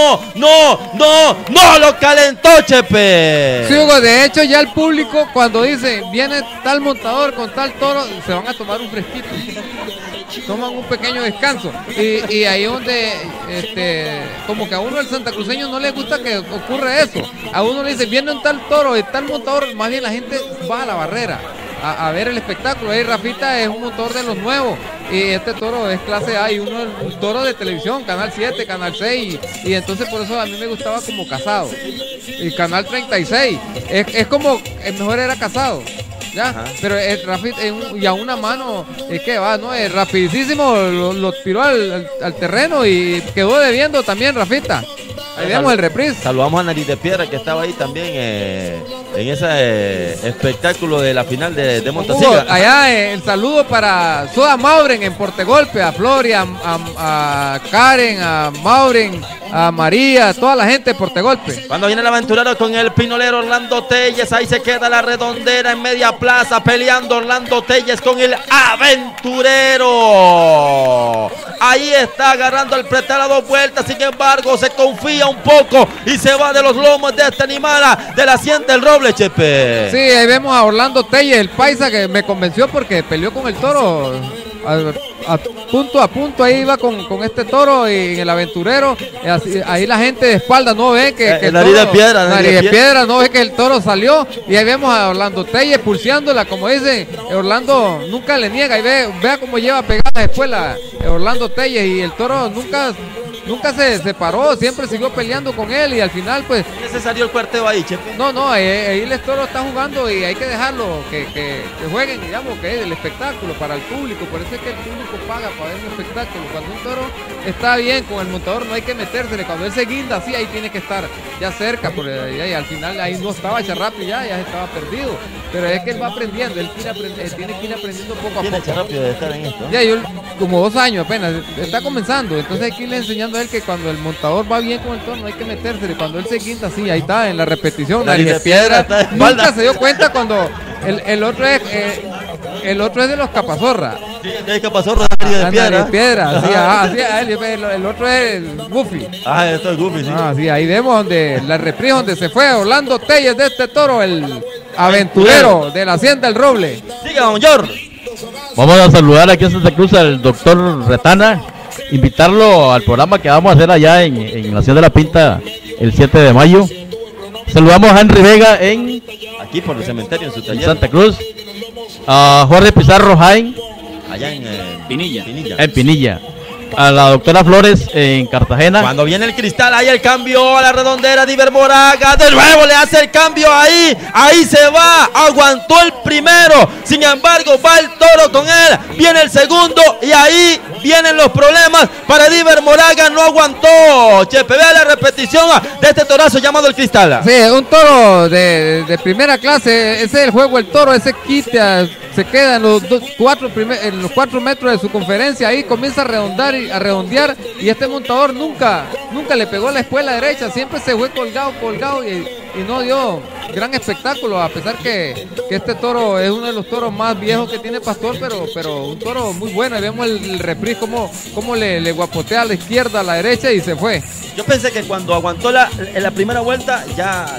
lo calentó, Chepe. Sí, Hugo, de hecho ya el público cuando dice viene tal montador con tal toro, se van a tomar un fresquito, toman un pequeño descanso y ahí donde como que a uno el santacruceño no le gusta que ocurra eso. A uno le dice viene un tal toro y tal montador, más bien la gente va a la barrera a ver el espectáculo. Ahí Rafita es un montador de los nuevos y este toro es clase A y uno es un toro de televisión, Canal 7, Canal 6 y entonces por eso a mí me gustaba como Casado y Canal 36 es como el mejor era Casado. Ya, ajá. Pero el Rafita y a una mano que va, ¿no? Es rapidísimo, lo tiró al terreno y quedó debiendo también Rafita. Ahí vemos el reprise. Saludamos a Nariz de Piedra que estaba ahí también en ese espectáculo de la final de Montasiga. Allá el saludo para Soda Mauren en Portegolpe, a Floria, a Karen, a Mauren, a María, toda la gente de Portegolpe. Cuando viene el aventurero con el pinolero Orlando Telles, ahí se queda la redondera en media plaza peleando Orlando Telles con el aventurero. Ahí está agarrando el pretal a 2 vueltas, sin embargo se confía un poco y se va de los lomos de este animal de la Hacienda del Roble, Chepe. Sí, ahí vemos a Orlando Telles, el paisa que me convenció porque peleó con el toro a punto, ahí iba con este toro y en el aventurero, ahí la gente de espalda no ve que el Nariz de Piedra, Nariz de Piedra no ve que el toro salió y ahí vemos a Orlando Telles pulseándola, como dicen, Orlando nunca le niega y vea cómo lleva pegada después Orlando Telles y el toro nunca se separó, siempre siguió peleando con él y al final pues... ¿Es necesario el cuarteo ahí, Chepe? No, ahí el toro está jugando y hay que dejarlo que jueguen, digamos, que es el espectáculo para el público, por eso es que el público paga para ver un espectáculo. Cuando un toro está bien con el montador no hay que metérsele, cuando él se guinda así ahí tiene que estar ya cerca, y al final ahí no estaba Charrapi ya estaba perdido, pero es que él va aprendiendo, él tiene que ir aprendiendo poco a poco. ¿Tiene Charrapi de estar en esto? Ya, yo como 2 años apenas, está comenzando, entonces hay que irle enseñando a él que cuando el montador va bien con el toro no hay que metérsele, cuando él se guinda así, ahí está en la repetición, Nariz de Piedra nunca se dio cuenta cuando el otro es de los Capazorra. Sí, es Capazorra, Nariz de Piedra. El otro es Goofy. Esto es Goofy, sí. Sí, ahí vemos donde la reprise donde se fue Orlando Telles de este toro, el aventurero de la Hacienda del Roble. Siga, don George. Vamos a saludar aquí en Santa Cruz al doctor Retana, invitarlo al programa que vamos a hacer allá en la Hacienda de la Pinta el 7 de mayo. Saludamos a Henry Vega aquí por el cementerio en su taller. Santa Cruz, a Jorge Pizarro Jaén allá en Pinilla. En Pinilla. A la doctora Flores en Cartagena. Cuando viene el cristal, ahí el cambio a la redondera de Iber Moraga, de nuevo le hace el cambio ahí se va, aguantó el primero, sin embargo va el toro con él, viene el segundo y ahí vienen los problemas para Iber Moraga, no aguantó. Chepe, vea la repetición de este torazo llamado el cristal. Sí, un toro de primera clase, ese es el juego, el toro, ese quita, se queda en los 4 metros de su conferencia, ahí comienza a redondear y este montador nunca le pegó la espuela derecha, siempre se fue colgado y no dio gran espectáculo, a pesar que este toro es uno de los toros más viejos que tiene Pastor, pero un toro muy bueno. Y vemos el reprise como le guapotea a la izquierda, a la derecha y se fue. Yo pensé que cuando aguantó en la primera vuelta ya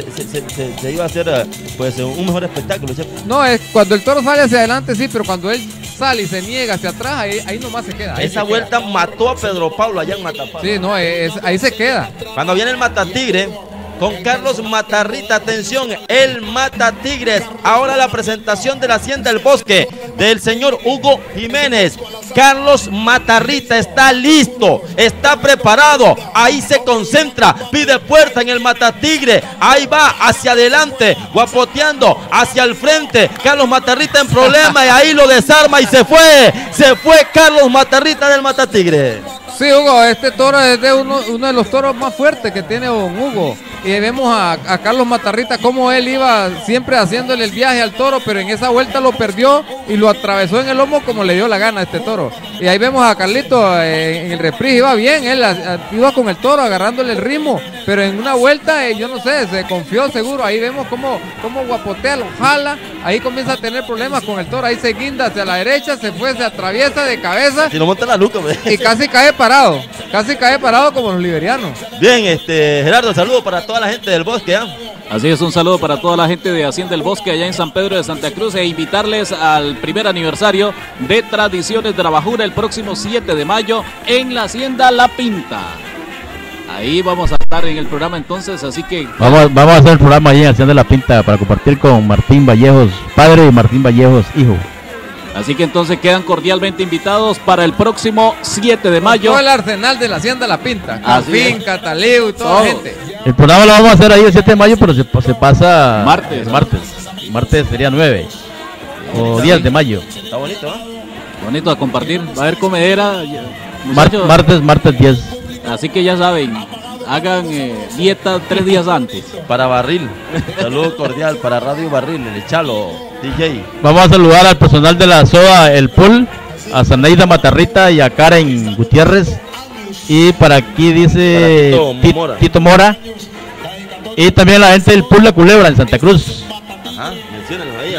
se iba a hacer pues un mejor espectáculo, ¿cierto? No, es cuando el toro sale hacia adelante sí, pero cuando él sale y se niega hacia atrás, ahí nomás se queda. Esa vuelta mató a Pedro Pablo allá en Matapá. Sí, no, ahí se queda. Cuando viene el Matatigre con Carlos Matarrita, atención, el Matatigres. Ahora la presentación de la Hacienda del Bosque del señor Hugo Jiménez. Carlos Matarrita está listo, está preparado, ahí se concentra, pide puerta en el Matatigre, ahí va hacia adelante, guapoteando hacia el frente. Carlos Matarrita en problema y ahí lo desarma y se fue Carlos Matarrita del Matatigre. Sí, Hugo, este toro es de uno de los toros más fuertes que tiene don Hugo. Y vemos a Carlos Matarrita como él iba siempre haciéndole el viaje al toro, pero en esa vuelta lo perdió y lo atravesó en el lomo como le dio la gana a este toro. Y ahí vemos a Carlito en el reprise, iba bien, él iba con el toro agarrándole el ritmo, pero en una vuelta, yo no sé, se confió seguro. Ahí vemos cómo guapotea, lo jala, ahí comienza a tener problemas con el toro, ahí se guinda hacia la derecha, se atraviesa de cabeza. Si no monta la luca, y casi cae parado como los liberianos. Bien, Gerardo, saludos para toda la gente del Bosque, ¿eh? Así es, un saludo para toda la gente de Hacienda del Bosque allá en San Pedro de Santa Cruz e invitarles al primer aniversario de Tradiciones de la Bajura el próximo 7 de mayo en la Hacienda La Pinta. Ahí vamos a estar en el programa entonces, así que... Vamos a hacer el programa ahí en Hacienda La Pinta para compartir con Martín Vallejos, padre, y Martín Vallejos, hijo. Así que entonces quedan cordialmente invitados para el próximo 7 de mayo. Todo el arsenal de la Hacienda La Pinta, Calvin, Cataleo y toda la gente. El programa lo vamos a hacer ahí el 7 de mayo, pero se pasa martes sería 9 o 10 de mayo. Está bonito, ¿eh? Bonito a compartir, va a haber comedera. Martes 10. Así que ya saben, hagan dieta 3 días antes. Para Barril, saludo cordial para Radio Barril, el Chalo, DJ. Vamos a saludar al personal de la SOA, el Pool, a Zaneida Matarrita y a Karen Gutiérrez. Y para aquí dice Tito Mora. Y también la gente del Pool La Culebra en Santa Cruz. Ajá, menciónenlo ahí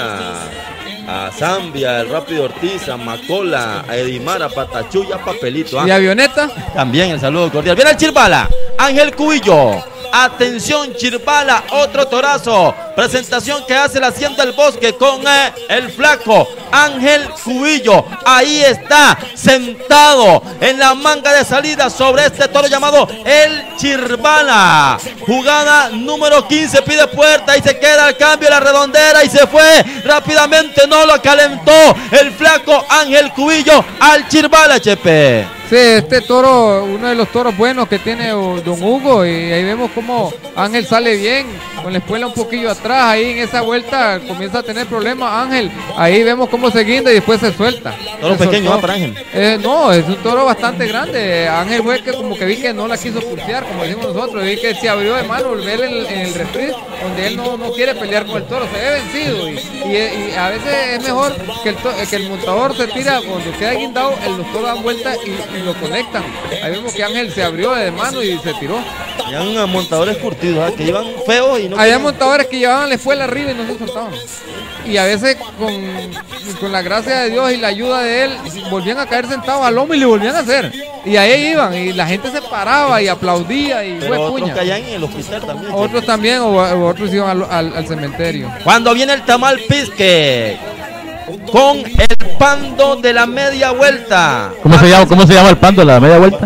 a Zambia, el Rápido Ortiz, a Macola, a Edimar, a Patachuya, Papelito. ¿Y Avioneta? También el saludo cordial. Viene el Chirbala, Ángel Cubillo. Atención, Chirbala, otro torazo. Presentación que hace la Hacienda del Bosque con el flaco Ángel Cubillo. Ahí está, sentado en la manga de salida sobre este toro llamado el Chirbala. Jugada número 15, pide puerta y se queda al cambio la redondera y se fue rápidamente. No lo calentó el flaco Ángel Cubillo al Chirbala, Chepe. Sí, este toro, uno de los toros buenos que tiene don Hugo, y ahí vemos cómo Ángel sale bien, con la espuela un poquillo atrás, ahí en esa vuelta comienza a tener problemas Ángel, ahí vemos cómo se guinda y después se suelta. ¿Toro pequeño para Ángel? No, es un toro bastante grande. Ángel fue que como que vi que no la quiso pulsear, como decimos nosotros, vi que se abrió de mano, ver en el reprise, donde él no quiere pelear con el toro, se ve vencido, y a veces es mejor que el montador se tira, cuando queda guindado, los toros dan vuelta y lo conectan. Ahí vemos que Ángel se abrió de mano y se tiró. Habían montadores curtidos, que iban feos y no. Había montadores que llevaban la espuela arriba y no se soltaban. Y a veces con la gracia de Dios y la ayuda de él, volvían a caer sentados al lomo y le volvían a hacer. Y ahí iban, y la gente se paraba y aplaudía y fue puña. Otros caían en el hospital también. Otros también, o otros iban al cementerio. Cuando viene el tamal pisque con el pando de la media vuelta. ¿Cómo se llama el pando de la media vuelta?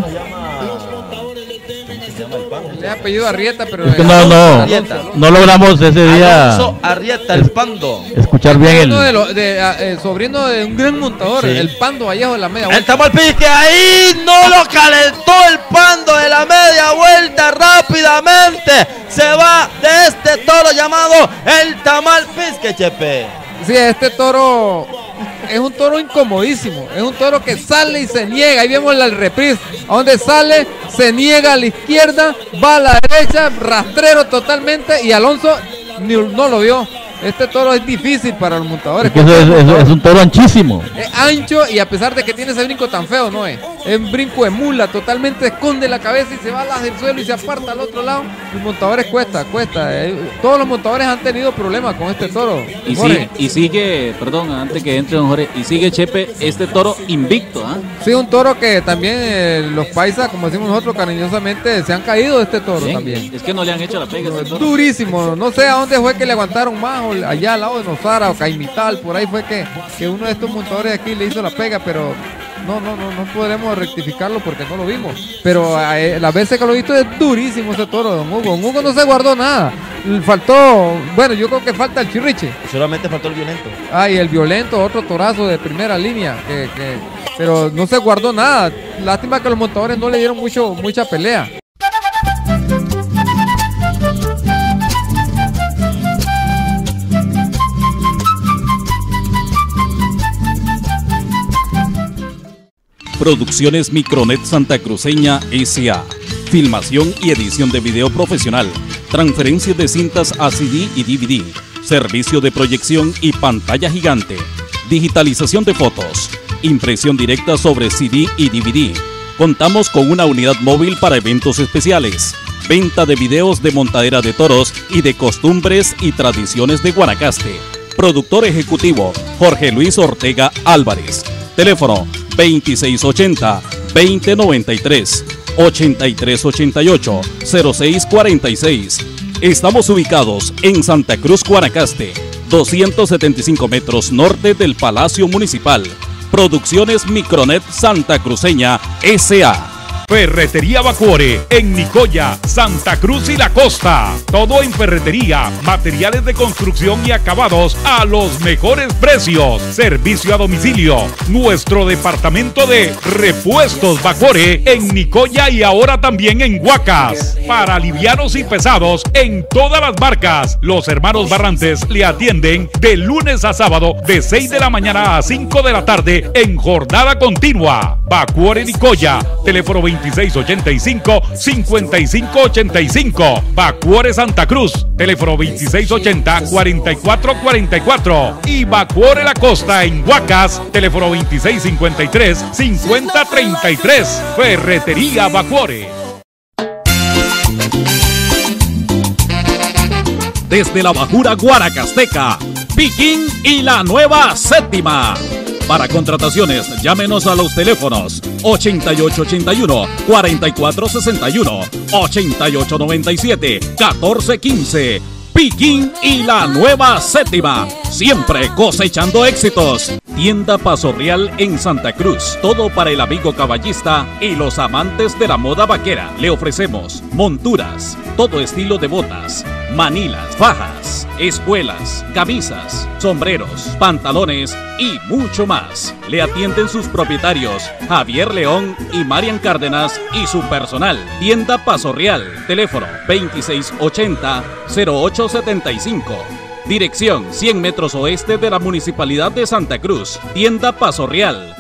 Le apellido Arrieta, pero es que no logramos ese día. Alonso Arrieta, el pando. Escuchar bien sobrino de un gran montador, sí. El Pando Vallejo de la media vuelta. El tamal pisque ahí no lo calentó el pando de la media vuelta, rápidamente se va de este toro llamado el tamal pisque, Chepe. Sí, este toro es un toro incomodísimo, es un toro que sale y se niega. Ahí vemos el reprise, a donde sale, se niega a la izquierda, va a la derecha, rastrero totalmente, y Alonso no lo vio. Este toro es difícil para los montadores. Es un toro anchísimo. Es ancho, y a pesar de que tiene ese brinco tan feo, no es. es un brinco de mula, totalmente esconde la cabeza y se va al del suelo y se aparta al otro lado. Los montadores cuesta. Todos los montadores han tenido problemas con este toro. Y sigue, perdón, antes que entre don Jorge, y sigue Chepe, este toro invicto, ¿ah? Sí, un toro que también los paisas, como decimos nosotros cariñosamente, se han caído de este toro también. Es que no le han hecho la pega a este toro. Durísimo, no sé a dónde fue que le aguantaron más, o allá al lado de Nosara o Caimital, por ahí fue que uno de estos montadores de aquí le hizo la pega, pero no podremos rectificarlo porque no lo vimos. Pero las veces que lo he visto es durísimo ese toro, don Hugo. Don Hugo no se guardó nada. Faltó, bueno, yo creo que falta el chirriche. Solamente faltó el violento. Y el violento, otro torazo de primera línea, pero no se guardó nada. Lástima que los montadores no le dieron mucha pelea. Producciones Micronet Santa Cruceña S.A. Filmación y edición de video profesional. Transferencia de cintas a CD y DVD. Servicio de proyección y pantalla gigante. Digitalización de fotos. Impresión directa sobre CD y DVD. Contamos con una unidad móvil para eventos especiales. Venta de videos de montadera de toros y de costumbres y tradiciones de Guanacaste. Productor ejecutivo Jorge Luis Ortega Álvarez. Teléfono 2680-2093, 8388-0646. Estamos ubicados en Santa Cruz, Guanacaste, 275 metros norte del Palacio Municipal. Producciones Micronet Santa Cruceña S.A. Ferretería Bacuore en Nicoya, Santa Cruz y la Costa. Todo en ferretería, materiales de construcción y acabados a los mejores precios. Servicio a domicilio. Nuestro departamento de repuestos Bacuore en Nicoya y ahora también en Huacas. Para livianos y pesados en todas las marcas. Los hermanos Barrantes le atienden de lunes a sábado de 6 de la mañana a 5 de la tarde en jornada continua. Bacuore Nicoya, teléfono 2685-5585. Bacuore Santa Cruz, teléfono 2680-4444. Y Bacuore La Costa en Huacas, teléfono 2653-5033. Ferretería Bacuore. Desde la Bajura Guanacasteca, Piquín y la Nueva Séptima. Para contrataciones, llámenos a los teléfonos 8881-4461, 8897-1415. Piquín y la Nueva Séptima, siempre cosechando éxitos. Tienda Paso Real en Santa Cruz, todo para el amigo caballista y los amantes de la moda vaquera. Le ofrecemos monturas, todo estilo de botas, manilas, fajas, espuelas, camisas, sombreros, pantalones y mucho más. Le atienden sus propietarios Javier León y Marian Cárdenas y su personal. Tienda Paso Real, teléfono 2680-0875. Dirección 100 metros oeste de la Municipalidad de Santa Cruz. Tienda Paso Real.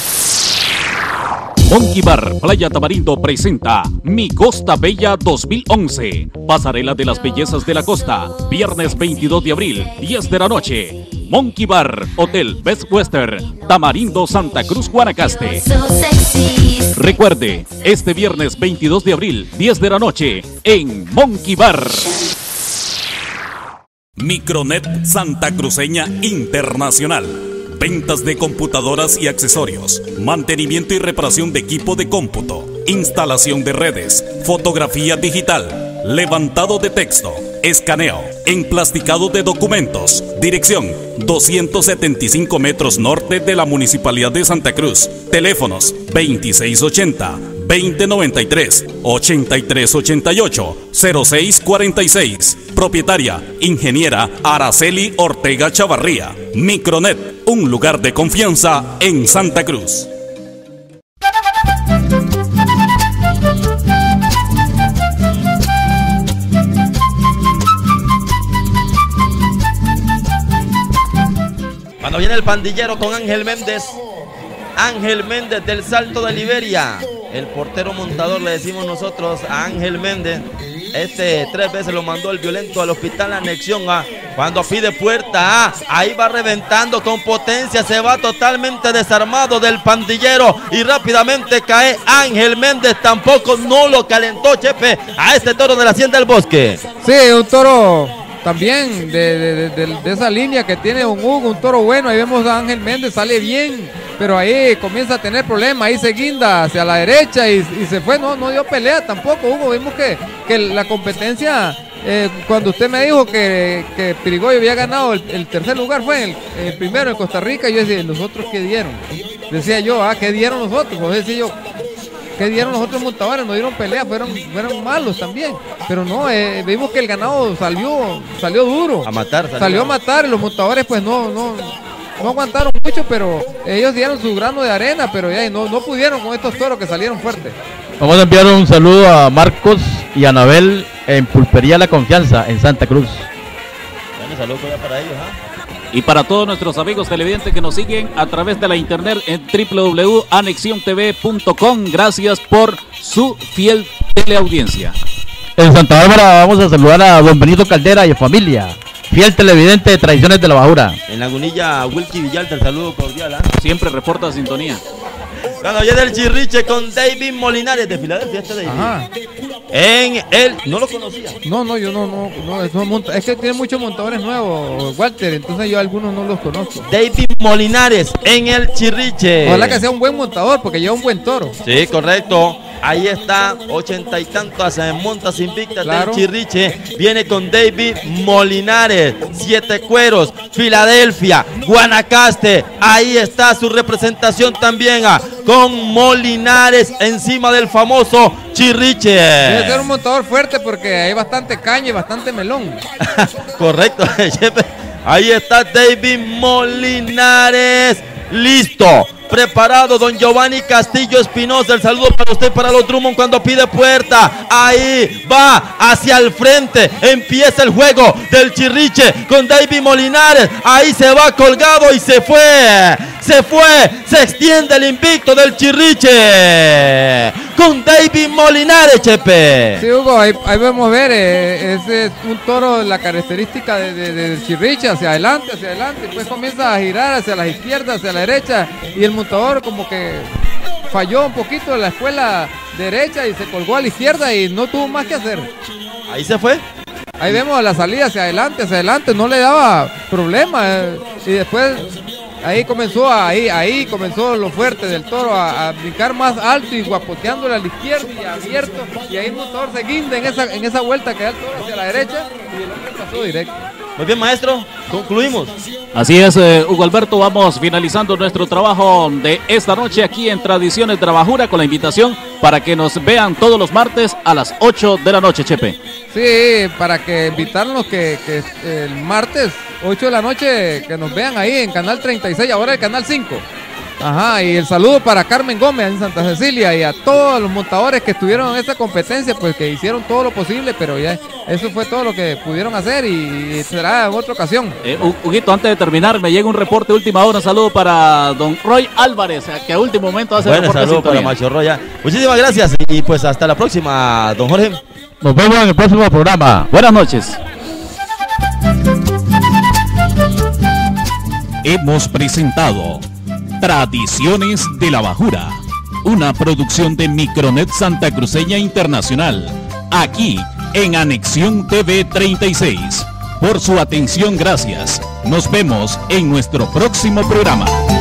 Monkey Bar Playa Tamarindo presenta Mi Costa Bella 2011. Pasarela de las Bellezas de la Costa. Viernes 22 de abril, 10 de la noche. Monkey Bar, Hotel Best Western, Tamarindo, Santa Cruz, Guanacaste. Recuerde, este viernes 22 de abril, 10 de la noche, en Monkey Bar. Micronet Santa Cruceña Internacional. Ventas de computadoras y accesorios, mantenimiento y reparación de equipo de cómputo, instalación de redes, fotografía digital, levantado de texto, escaneo, emplasticado de documentos. Dirección 275 metros norte de la Municipalidad de Santa Cruz. Teléfonos 2680-2093, 8388-0646. Propietaria, ingeniera Araceli Ortega Chavarría. Micronet, un lugar de confianza en Santa Cruz. Cuando viene el pandillero con Ángel Méndez. Ángel Méndez del Salto de Liberia. El portero montador le decimos nosotros a Ángel Méndez. 3 veces lo mandó el violento al hospital Anexión. Cuando pide puerta, ahí va reventando con potencia, se va totalmente desarmado del pandillero y rápidamente cae Ángel Méndez. Tampoco no lo calentó, Chepe, a este toro de la Hacienda del Bosque. Sí, un toro también de esa línea que tiene Don Hugo, un toro bueno. Ahí vemos a Ángel Méndez, sale bien, pero ahí comienza a tener problemas, ahí se guinda hacia la derecha y se fue, no dio pelea tampoco, Hugo. Vimos que la competencia, cuando usted me dijo que Pirigoyo había ganado el tercer lugar, fue el primero en Costa Rica, yo decía, ¿nosotros qué dieron? Decía yo, ¿qué dieron nosotros? Pues decía yo, ¿qué dieron los otros montadores? No dieron pelea, fueron malos también. Pero no, vimos que el ganado salió duro. Salió a matar y los montadores pues no aguantaron mucho, pero ellos dieron su grano de arena, pero ya no pudieron con estos toros que salieron fuertes. Vamos a enviar un saludo a Marcos y a Anabel en Pulpería La Confianza en Santa Cruz. Bueno, saludos para ellos, Y para todos nuestros amigos televidentes que nos siguen a través de la internet en www.anexiontv.com, gracias por su fiel teleaudiencia. En Santa Bárbara vamos a saludar a don Benito Caldera y familia, fiel televidente de Tradiciones de la Bajura. En Lagunilla, Wilkie Villalta, el saludo cordial. Siempre reporta sintonía. Cuando viene el Chirriche con David Molinares de Filadelfia, David. Ajá. ¿No lo conocía? No, yo no, es que tiene muchos montadores nuevos, Walter, entonces yo algunos no los conozco. David Molinares en el Chirriche. Ojalá que sea un buen montador, porque lleva un buen toro. Sí, correcto. Ahí está, 80 y tantas montas invictas del Chirriche. Viene con David Molinares, 7 cueros, Filadelfia, Guanacaste. Ahí está su representación también con Molinares encima del famoso Chirriche. Debe ser un montador fuerte porque hay bastante caña y bastante melón. Correcto, ahí está David Molinares. Listo, preparado don Giovanni Castillo Espinosa. El saludo para usted, para los Drummond cuando pide puerta. Ahí va hacia el frente. Empieza el juego del Chirriche con David Molinares. Ahí se va colgado y se fue. Se extiende el invicto del Chirriche con David Molinares, Chepe. Sí, Hugo, ahí vemos ver, ese es un toro, la característica del Chirriche, hacia adelante, después comienza a girar hacia la izquierda, hacia la derecha, y el montador como que falló un poquito en la espuela derecha y se colgó a la izquierda y no tuvo más que hacer. Ahí se fue. Ahí vemos la salida hacia adelante, no le daba problema, y después ahí comenzó lo fuerte del toro a brincar más alto y guapoteándole a la izquierda y abierto, y ahí el montador se guinda en esa vuelta que da el toro hacia la derecha y el hombre pasó directo. Muy bien, maestro, concluimos. Así es, Hugo Alberto, vamos finalizando nuestro trabajo de esta noche aquí en Tradiciones de la Bajura, con la invitación para que nos vean todos los martes a las 8 de la noche, Chepe. Sí, para que invitarnos que el martes 8 de la noche que nos vean ahí en Canal 36, ahora el Canal 5. Ajá, y el saludo para Carmen Gómez en Santa Cecilia y a todos los montadores que estuvieron en esta competencia, pues que hicieron todo lo posible, pero ya eso fue todo lo que pudieron hacer y será en otra ocasión. Huguito, antes de terminar, me llega un reporte de última hora, un saludo para don Roy Álvarez, que a último momento hace el reporte. Saludo para Macho Roya. Muchísimas gracias y pues hasta la próxima, don Jorge. Nos vemos en el próximo programa. Buenas noches. Hemos presentado Tradiciones de la Bajura, una producción de Micronet Santa Cruceña Internacional, aquí en Anexión TV 36. Por su atención, gracias. Nos vemos en nuestro próximo programa.